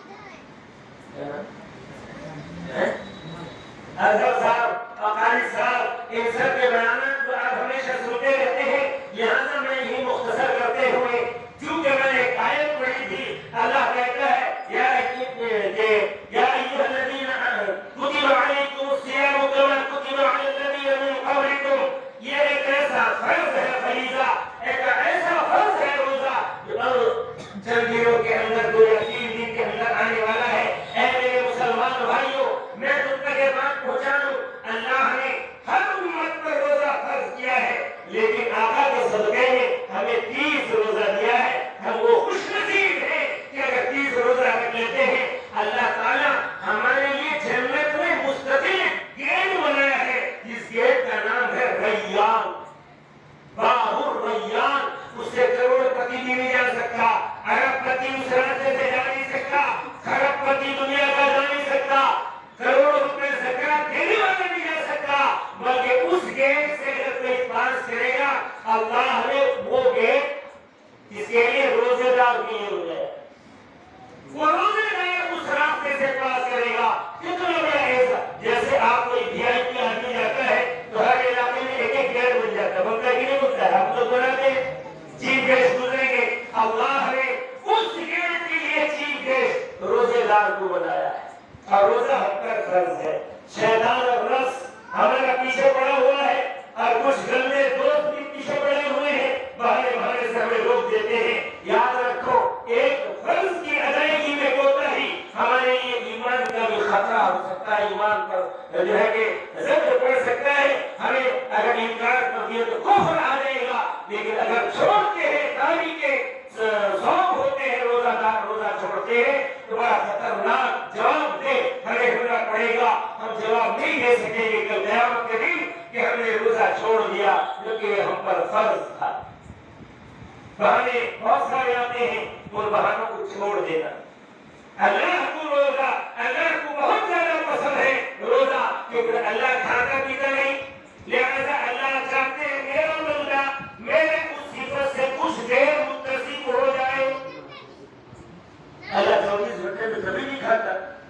اظہر صاحب اور قاری صاحب ان سب کے بیانات کو آپ ہمیشہ سنتے رہتے ہیں. لہٰذا میں یہی مختصر کرتے ہوئے چونکہ میں نے ایک آیت پڑھی تھی، اللہ کہتا ہے یا یا ایھا الذین کتب علیکم الصیام کما کتب علی الذین من قبلکم. یہ ایک ایسا فرض ہے فریضہ، ایک ایسا فرض ہے روزہ جو چند دنوں کے اندر دو یا تین دن کے اندر آنے والا ہے. اے میرے مسلمان بھائیوں میں تم تک یہ بات پہنچا دوں، اللہ نے ہر امت پر روزہ فرض کیا ہے، لیکن آقا کے صدقے میں ہمیں تیس روزہ دیا ہے. ہم وہ خوش نصیب ہیں کہ اگر تیس روزہ رکھ لیتے ہیں اللہ تعالیٰ ہمارے لیے دیندار کو بنایا ہے اور روزہ ہم پر فرض ہے. شیطان اور نفس ہمارا پیچھے پڑا ہوا ہے اور کچھ گندے دوست بھی پیچھے پڑے ہوئے ہیں, بہانے بہانے سے ہمیں روک دیتے ہیں. یاد رکھو ایک فرض کی ادائیگی میں کوتاہی ہمارے لیے ایمان کا بھی خطرہ ہو سکتا ہے, ایمان پر جو ہے کہ زبر پڑ سکتا ہے. ہمیں اگر انکار کر دیا تو کفر آ جائے گا, لیکن اگر چھوڑتے ہیں داری کے شوق ہوتے ہیں, روزہ دار روزہ چھوڑتے ہیں تو بڑا خطرناک جواب دے ہمیں ہونا پڑے گا. ہم جواب نہیں دے سکیں گے کل قیامت کے دن کہ ہم نے روزہ چھوڑ دیا جو کہ ہم پر فرض تھا. بہانے بہت سارے آتے ہیں, ان بہانوں کو چھوڑ دینا. اللہ کو روزہ اللہ کو بہت زیادہ پسند ہے روزہ, کیونکہ اللہ کھاتا پیتا نہیں, لہذا اللہ چاہتے ہیں میرا بندہ میرے اس صفت سے کچھ دیر متصف ہو جائے. اللہ چوبیس گھنٹے میں کبھی نہیں کھاتا,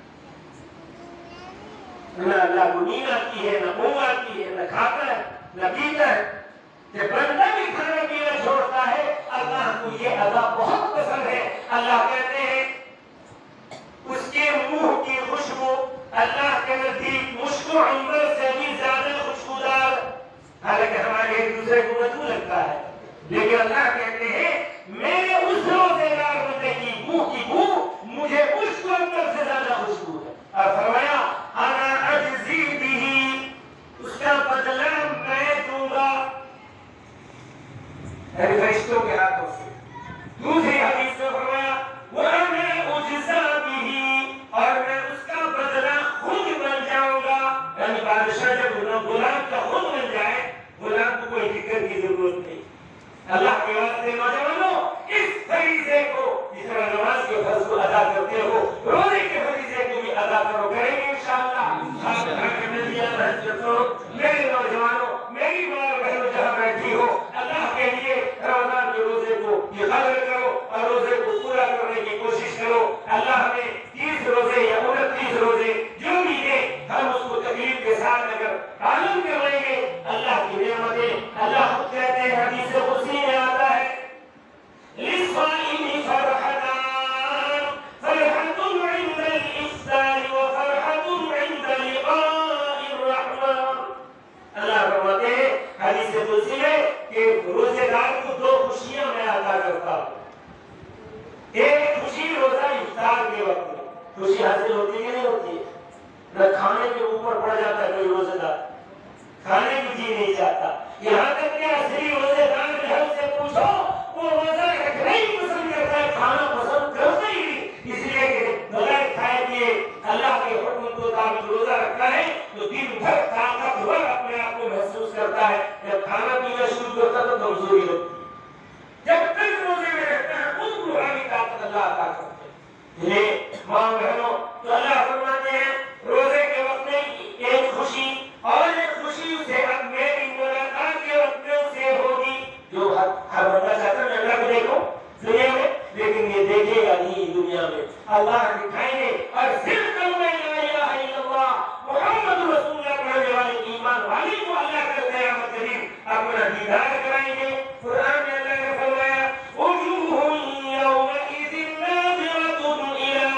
نہ اللہ کو نیند آتی ہے, نہ اونگ آتی ہے, نہ کھاتا ہے نہ پیتا ہے. جب بندہ بھی کھانا پینا چھوڑتا ہے اللہ کو یہ ادا بہت پسند ہے. اللہ کہتے ہیں اس کے منہ کی خوشبو اللہ کے نزدیک مشک و عنبر سے بھی زیادہ خوشبودار, حالانکہ ہمارے ایک دوسرے کو بدبو لگتا ہے, لیکن اللہ کہتے ہیں میرے اس روزے دار بندے کی منہ کی بو مجھے مشک و عنبر سے زیادہ خوشبو ہے. اور فرمایا انا اجزی بھی, اس کا بدلہ میں دوں گا فرشتوں کے ہاتھوں سے. دوسری حدیث میں فرمایا وَأَنَا أُجْزَى بِهِ, اور میں اس کا بدلہ خود بن جاؤں گا. یعنی بادشاہ جب غلام کا خود بن جائے, غلام کو کوئی فکر کی ضرورت نہیں. اللہ کے واسطے نوجوانوں اس فریضے کو جس طرح نماز کے فرض کو ادا کرتے ہو روزے کے فریضے کو بھی ادا کرو, کریں گے انشاءاللہ. میرے نوجوانوں میری ماں بہنوں جہاں بیٹھی ہو, اللہ کے لیے رمضان کے روزے کو یہ قدر کرو اور روزے کو پورا کرنے کی کوشش کرو. اللہ ہمیں تیس روزے یا انتیس روزے جو بھی دے ہم اس کو تکلیف کے ساتھ اگر پالن کر لیں گے اللہ کی نعمتیں. اللہ خود کہتے ہیں حدیث قدسی میں آتا ہے لِلصَّائِمِ فَرْحَتَانِ فَرْحَةٌ عِندَ الْإِفْطَارِ وَفَرْحَةٌ عِندَ لِقَاءِ الرَّحْمَنِ. اللہ فرماتے ہیں حدیث قدسی میں کہ روزے دار کو دو خوشیاں میں عطا کرتا ہوں. ایک خوشی روزہ افطار کے وقت میں خوشی حاصل ہوتی ہے نہیں ہوتی ہے, نہ کھانے کے اوپر پڑ جاتا ہے کوئی روزے دار, کھانے کی جی نہیں جاتا. یہاں تک کہ اصلی روزے دار ہے اس سے پوچھو وہ روزہ رکھنا ہی پسند کرتا ہے, کھانا پسند کرتا ہی نہیں, اس لیے کہ بغیر کھائے پیے اللہ کے حکم کو مطابق روزہ رکھتا ہے تو دن بھر طاقتور اپنے آپ کو محسوس کرتا ہے. جب کھانا پینا شروع کرتا تو کمزوری ہوتی ہے. جب تک روزے میں رہتا ہے اس روحانی طاقت اللہ عطا کرتے ہیں. یہ ماں بہنوں تو اللہ فرماتے ہیں روزے کے وقت میں ایک خوشی اور ایک خوشی اسے اب میری ملاقات کے وقت میں اسے ہوگی. جو ہر بندہ چاہتا ہے میں اللہ کو دیکھوں دنیا میں, لیکن یہ دیکھے گا نہیں دنیا میں. اللہ دکھائیں گے اور صرف کلمہ لا الہ الا اللہ محمد رسول اللہ پڑھنے والے ایمان والے کو اللہ کل قیامت کے دن اپنا دیدار کرائیں گے. قرآن میں اللہ نے فرمایا وجوہ یومئذ ناظرۃ الی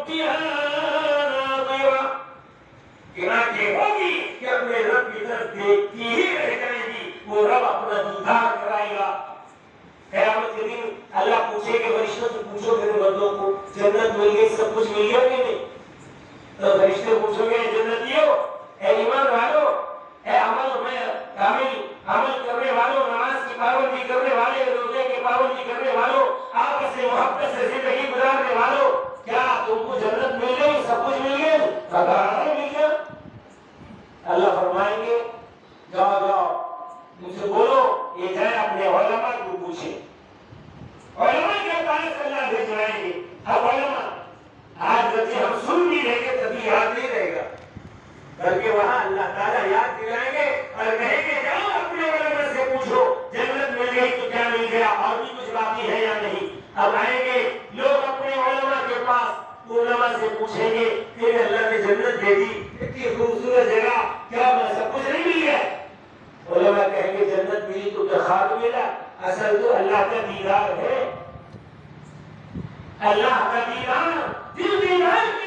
ربها ناظرہ, کہ آنکھیں ہوگی کہ اپنے رب کی طرف دیکھتی ہی رہ جائے گی, وہ رب اپنا دیدار کرائے گا. قیامت کے دن اللہ پوچھے کہ فرشتوں سے پوچھو میرے بندوں کو جنت مل گئی, سب کچھ مل گیا کہ نہیں؟ تو فرشتے پوچھو گے جنتیوں, اے ایمان والو, اے عمل میں کامل عمل کرنے والوں, نماز کی پابندی کرنے والے, روزے کی پابندی کرنے والوں, آپس میں محبت سے زندگی گزارنے والوں, کیا تم کو جنت مل گئی, سب کچھ مل گیا؟ کہاں مل گیا؟ اللہ فرمائیں گے جاؤ جاؤ ان سے بولو یہ جائے اپنے علماء کو پوچھے. علماء کے پاس اللہ بھیجوائیں گے. اب علماء آج بچے ہم سن بھی لیں گے تبھی یاد نہیں رہے گا, بلکہ وہاں اللہ تعالیٰ یاد دلائیں گے اور کہیں گے جاؤ اپنے علماء سے پوچھو جنت مل گئی تو کیا مل گیا, اور بھی کچھ باقی ہے یا نہیں. اب آئیں گے لوگ اپنے علماء کے پاس, علماء سے پوچھیں گے کہ اللہ نے جنت دے دی, اتنی خوبصورت جگہ, کیا سب کچھ نہیں مل گیا؟ علماء کہیں گے جنت ملی تو کیا خواب ملا, اصل تو اللہ کا دیدار ہے. اللہ کا دیدار دل دیدار کی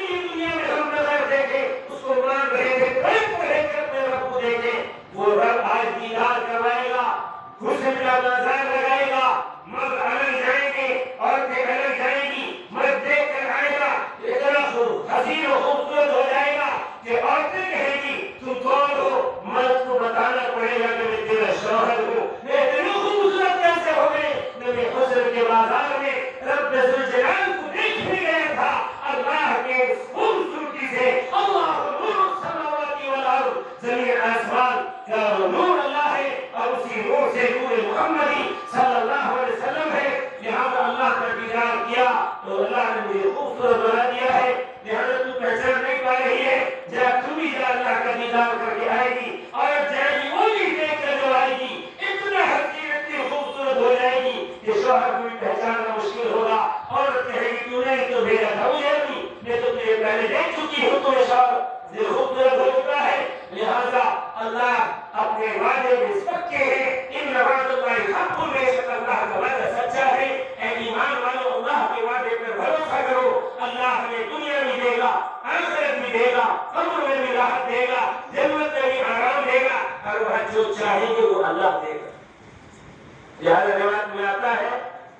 لیے دنیا میں ہم نظر دیکھیں اس کو مان رہے تھے کھڑے کھڑے کے اپنے رب کو دیکھیں وہ رب آج دیدار کروائے گا حسن کا بازار لگائے گا مرد الگ جائیں گے عورتیں الگ جائیں گی مرد دیکھ کر آئے گا اتنا حسین و خوبصورت ہو جائے گا کہ عورتیں کہیں گی تم کون ہو مرد کو بتانا پڑے گا کہ میں تیرا شوہر ہوں میں اتنی خوبصورت کیسے ہو گئے نبی حسن کے بازار میں رب ذوالجلال کو دیکھنے گیا تھا اللہ کے خوبصورتی سے اللہ نور السماوات والارض زمین آسمان کا نور اللہ ہے اور اسی نور سے نور محمدی صلی اللہ علیہ وسلم ہے لہذا اللہ کا دیدار کیا تو اللہ نے مجھے خوبصورت بنا دیا ہے لہذا تو پہچان نہیں پا رہی ہے جب تم بھی جا اللہ کا دیدار کر کے آئے گی اور جائے گی وہ بھی دیکھ کر جو آئے گی اتنا حسین اتنی خوبصورت ہو جائے گی کہ شوہر کو بھی پہچاننا مشکل ہوگا اور کہے گی تو نہیں تو بھیجا تھا مجھے بھی میں تو تجھے پہلے دیکھ چکی ہوں تو شوہر یہ خوبصورت ہو چکا ہے لہذا اللہ اپنے وعدے میں پکے ہیں ان وعد اللہ حق بے شک اللہ کا وعدہ سچا ہے اے ایمان والو اللہ کے وعدے پر بھروسہ کرو اللہ ہمیں دنیا میں دے گا آخرت میں دے گا قبر میں بھی راحت دے گا جنت میں بھی آرام دے گا اور وہ جو چاہیں گے وہ اللہ دے گا لہذا روایت میں آتا ہے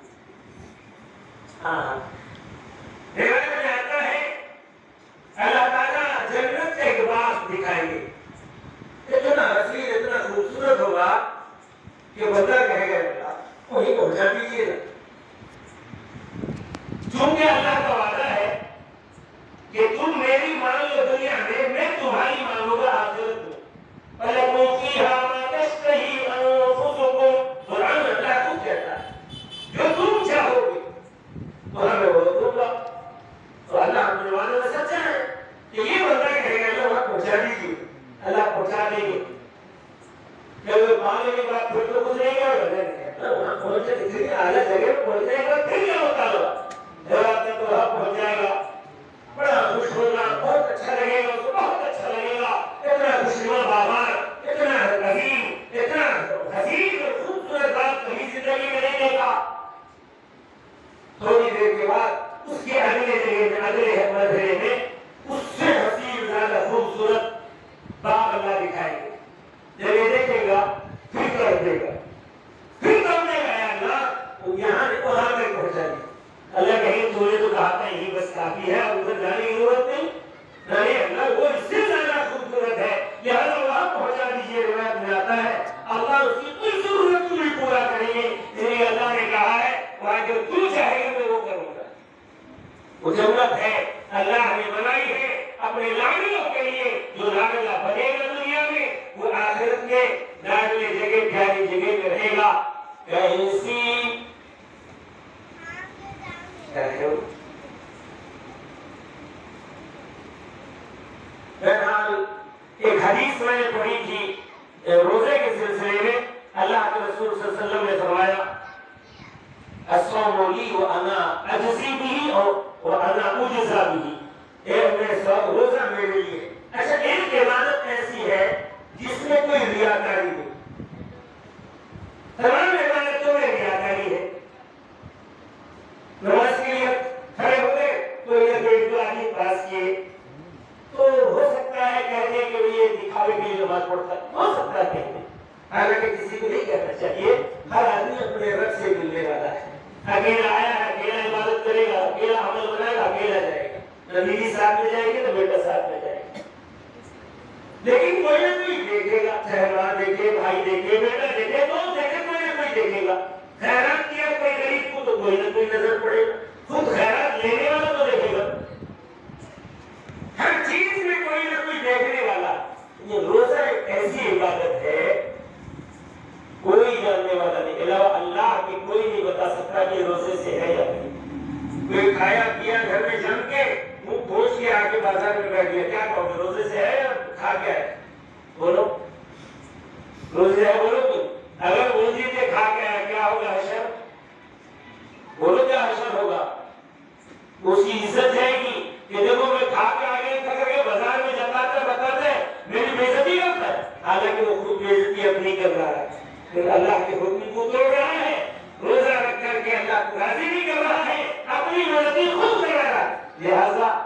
ہاں روایت میں آتا ہے اللہ تعالیٰ جنت کے ایک باغ دکھائیں گے اتنا حسین اتنا خوبصورت ہوگا کہ بندہ کہے گا اللہ وہی پہنچا دیجیے نا چونکہ اللہ کا وعدہ ہے کہ تم میری مان لو دنیا میں میں تمہاری مانوں گا آخرت میں فَلَكُمْ فِيهَا مَا تَشْتَهِي أَنفُسُكُمْ قرآن اللہ خود کہتا ہے جو تم چاہو گے تو ہمیں وہ دوں گا تو اللہ اپنے وعدے میں سچا ہے کہ یہ بندہ کہے گا اللہ وہاں پہنچا دیجیے اللہ پہنچا دیں گے جب وہ پانے کے بعد پھر تو کچھ نہیں گا وہاں پہنچے کسی اعلیٰ جگہ پہنچنے کے بعد پھر کیا ہوتا ہوگا جب آپ تک وہاں پہنچ جائے گا بڑا خوش ہوگا بہت اچھا لگے گا اس کو بہت اچھا لگے گا اتنا خوشنما بازار اتنا عظیم اتنا حسین اور خوبصورت بات کہیں زندگی میں نہیں دیکھا تھوڑی دیر کے بعد اس کے اگلے جگہ میں اگلے مرحلے میں اس سے حسین زیادہ خوبصورت باغ اللہ دکھائیں گے جب یہ دیکھے گا پھر کر دے گا پھر کرنے گا اللہ یہاں وہاں تک پہنچا دی اللہ کہیں تو نے تو کہا تھا یہی بس کافی ہے اور ادھر جانے کی ضرورت نہیں نہیں اللہ وہ اس سے زیادہ خوبصورت ہے لہٰذا وہاں پہنچا دیجیے روایت میں آتا ہے اللہ اس کی کوئی ضرورت بھی پورا کریں گے یعنی اللہ نے کہا ہے وہاں جو تو چاہے گا میں وہ کروں گا وہ ضرورت ہے اللہ نے بنائی ہے اپنے لاڈلوں کے لیے جو لاڈلا بنے گا دنیا میں وہ آخرت کے لاڈلے جگہ پیاری جگہ میں رہے گا کیسی بہرحال ایک حدیث میں نے پڑھی تھی روزے کے سلسلے میں اللہ کے رسول صلی اللہ علیہ وسلم نے فرمایا الصوم لی وانا اجزی به اور وانا اجزا به ایک میں روزہ میرے لیے اچھا ایک عبادت ایسی ہے جس میں کوئی ریاکاری نہیں تمام عبادتوں میں ریاکاری ہے نماز کے لیے کھڑے ہو گئے تو یہ ایک دو آدمی پاس کیے تو ہو سکتا ہے کہتے ہیں کہ یہ دکھاوے کے لیے نماز پڑھتا ہے ہو سکتا ہے کہتے ہیں حالانکہ کسی کو نہیں کہنا چاہیے ہر آدمی اپنے رب سے ملنے والا ہے اکیلا آیا ہے اکیلا عبادت کرے گا اکیلا عمل بنائے گا اکیلا جائے گا نہ بیوی ساتھ میں جائے گی نہ بیٹا ساتھ میں جائے گا لیکن کوئی نہ کوئی دیکھے گا چہرہ دیکھے بھائی دیکھے بیٹا دیکھے دوست دیکھے کوئی نہ کوئی دیکھے گا خیرات کیا کوئی غریب کو تو کوئی نہ کوئی نظر پڑے گا خود خیرات لینے والا تو دیکھے گا ہر چیز میں کوئی نہ کوئی دیکھنے والا یہ روزہ ایک ایسی عبادت ہے کوئی جاننے والا نہیں علاوہ اللہ کے کوئی نہیں بتا سکتا کہ روزے سے ہے یا نہیں کوئی کھایا پیا گھر میں جم کے منہ پھوس کے آ کے بازار میں بیٹھ گیا کیا کہو گے روزے سے ہے یا کھا کے ہے بولو روزے ہے بولو تم اگر روزی سے کھا کے آیا کیا ہوگا حشر بولو کیا حشر ہوگا اس کی عزت جائے گی کہ دیکھو میں کھا کے آگے تھک کے بازار میں جتاتا بتاتا ہے میری بے عزتی کرتا ہے حالانکہ وہ خود بے عزتی اپنی کر رہا ہے پھر اللہ کے حکم کو توڑ رہا ہے روزہ رکھ کر کے اللہ کو راضی نہیں کر رہا ہے اپنی بے عزتی خود کر رہا ہے لہذا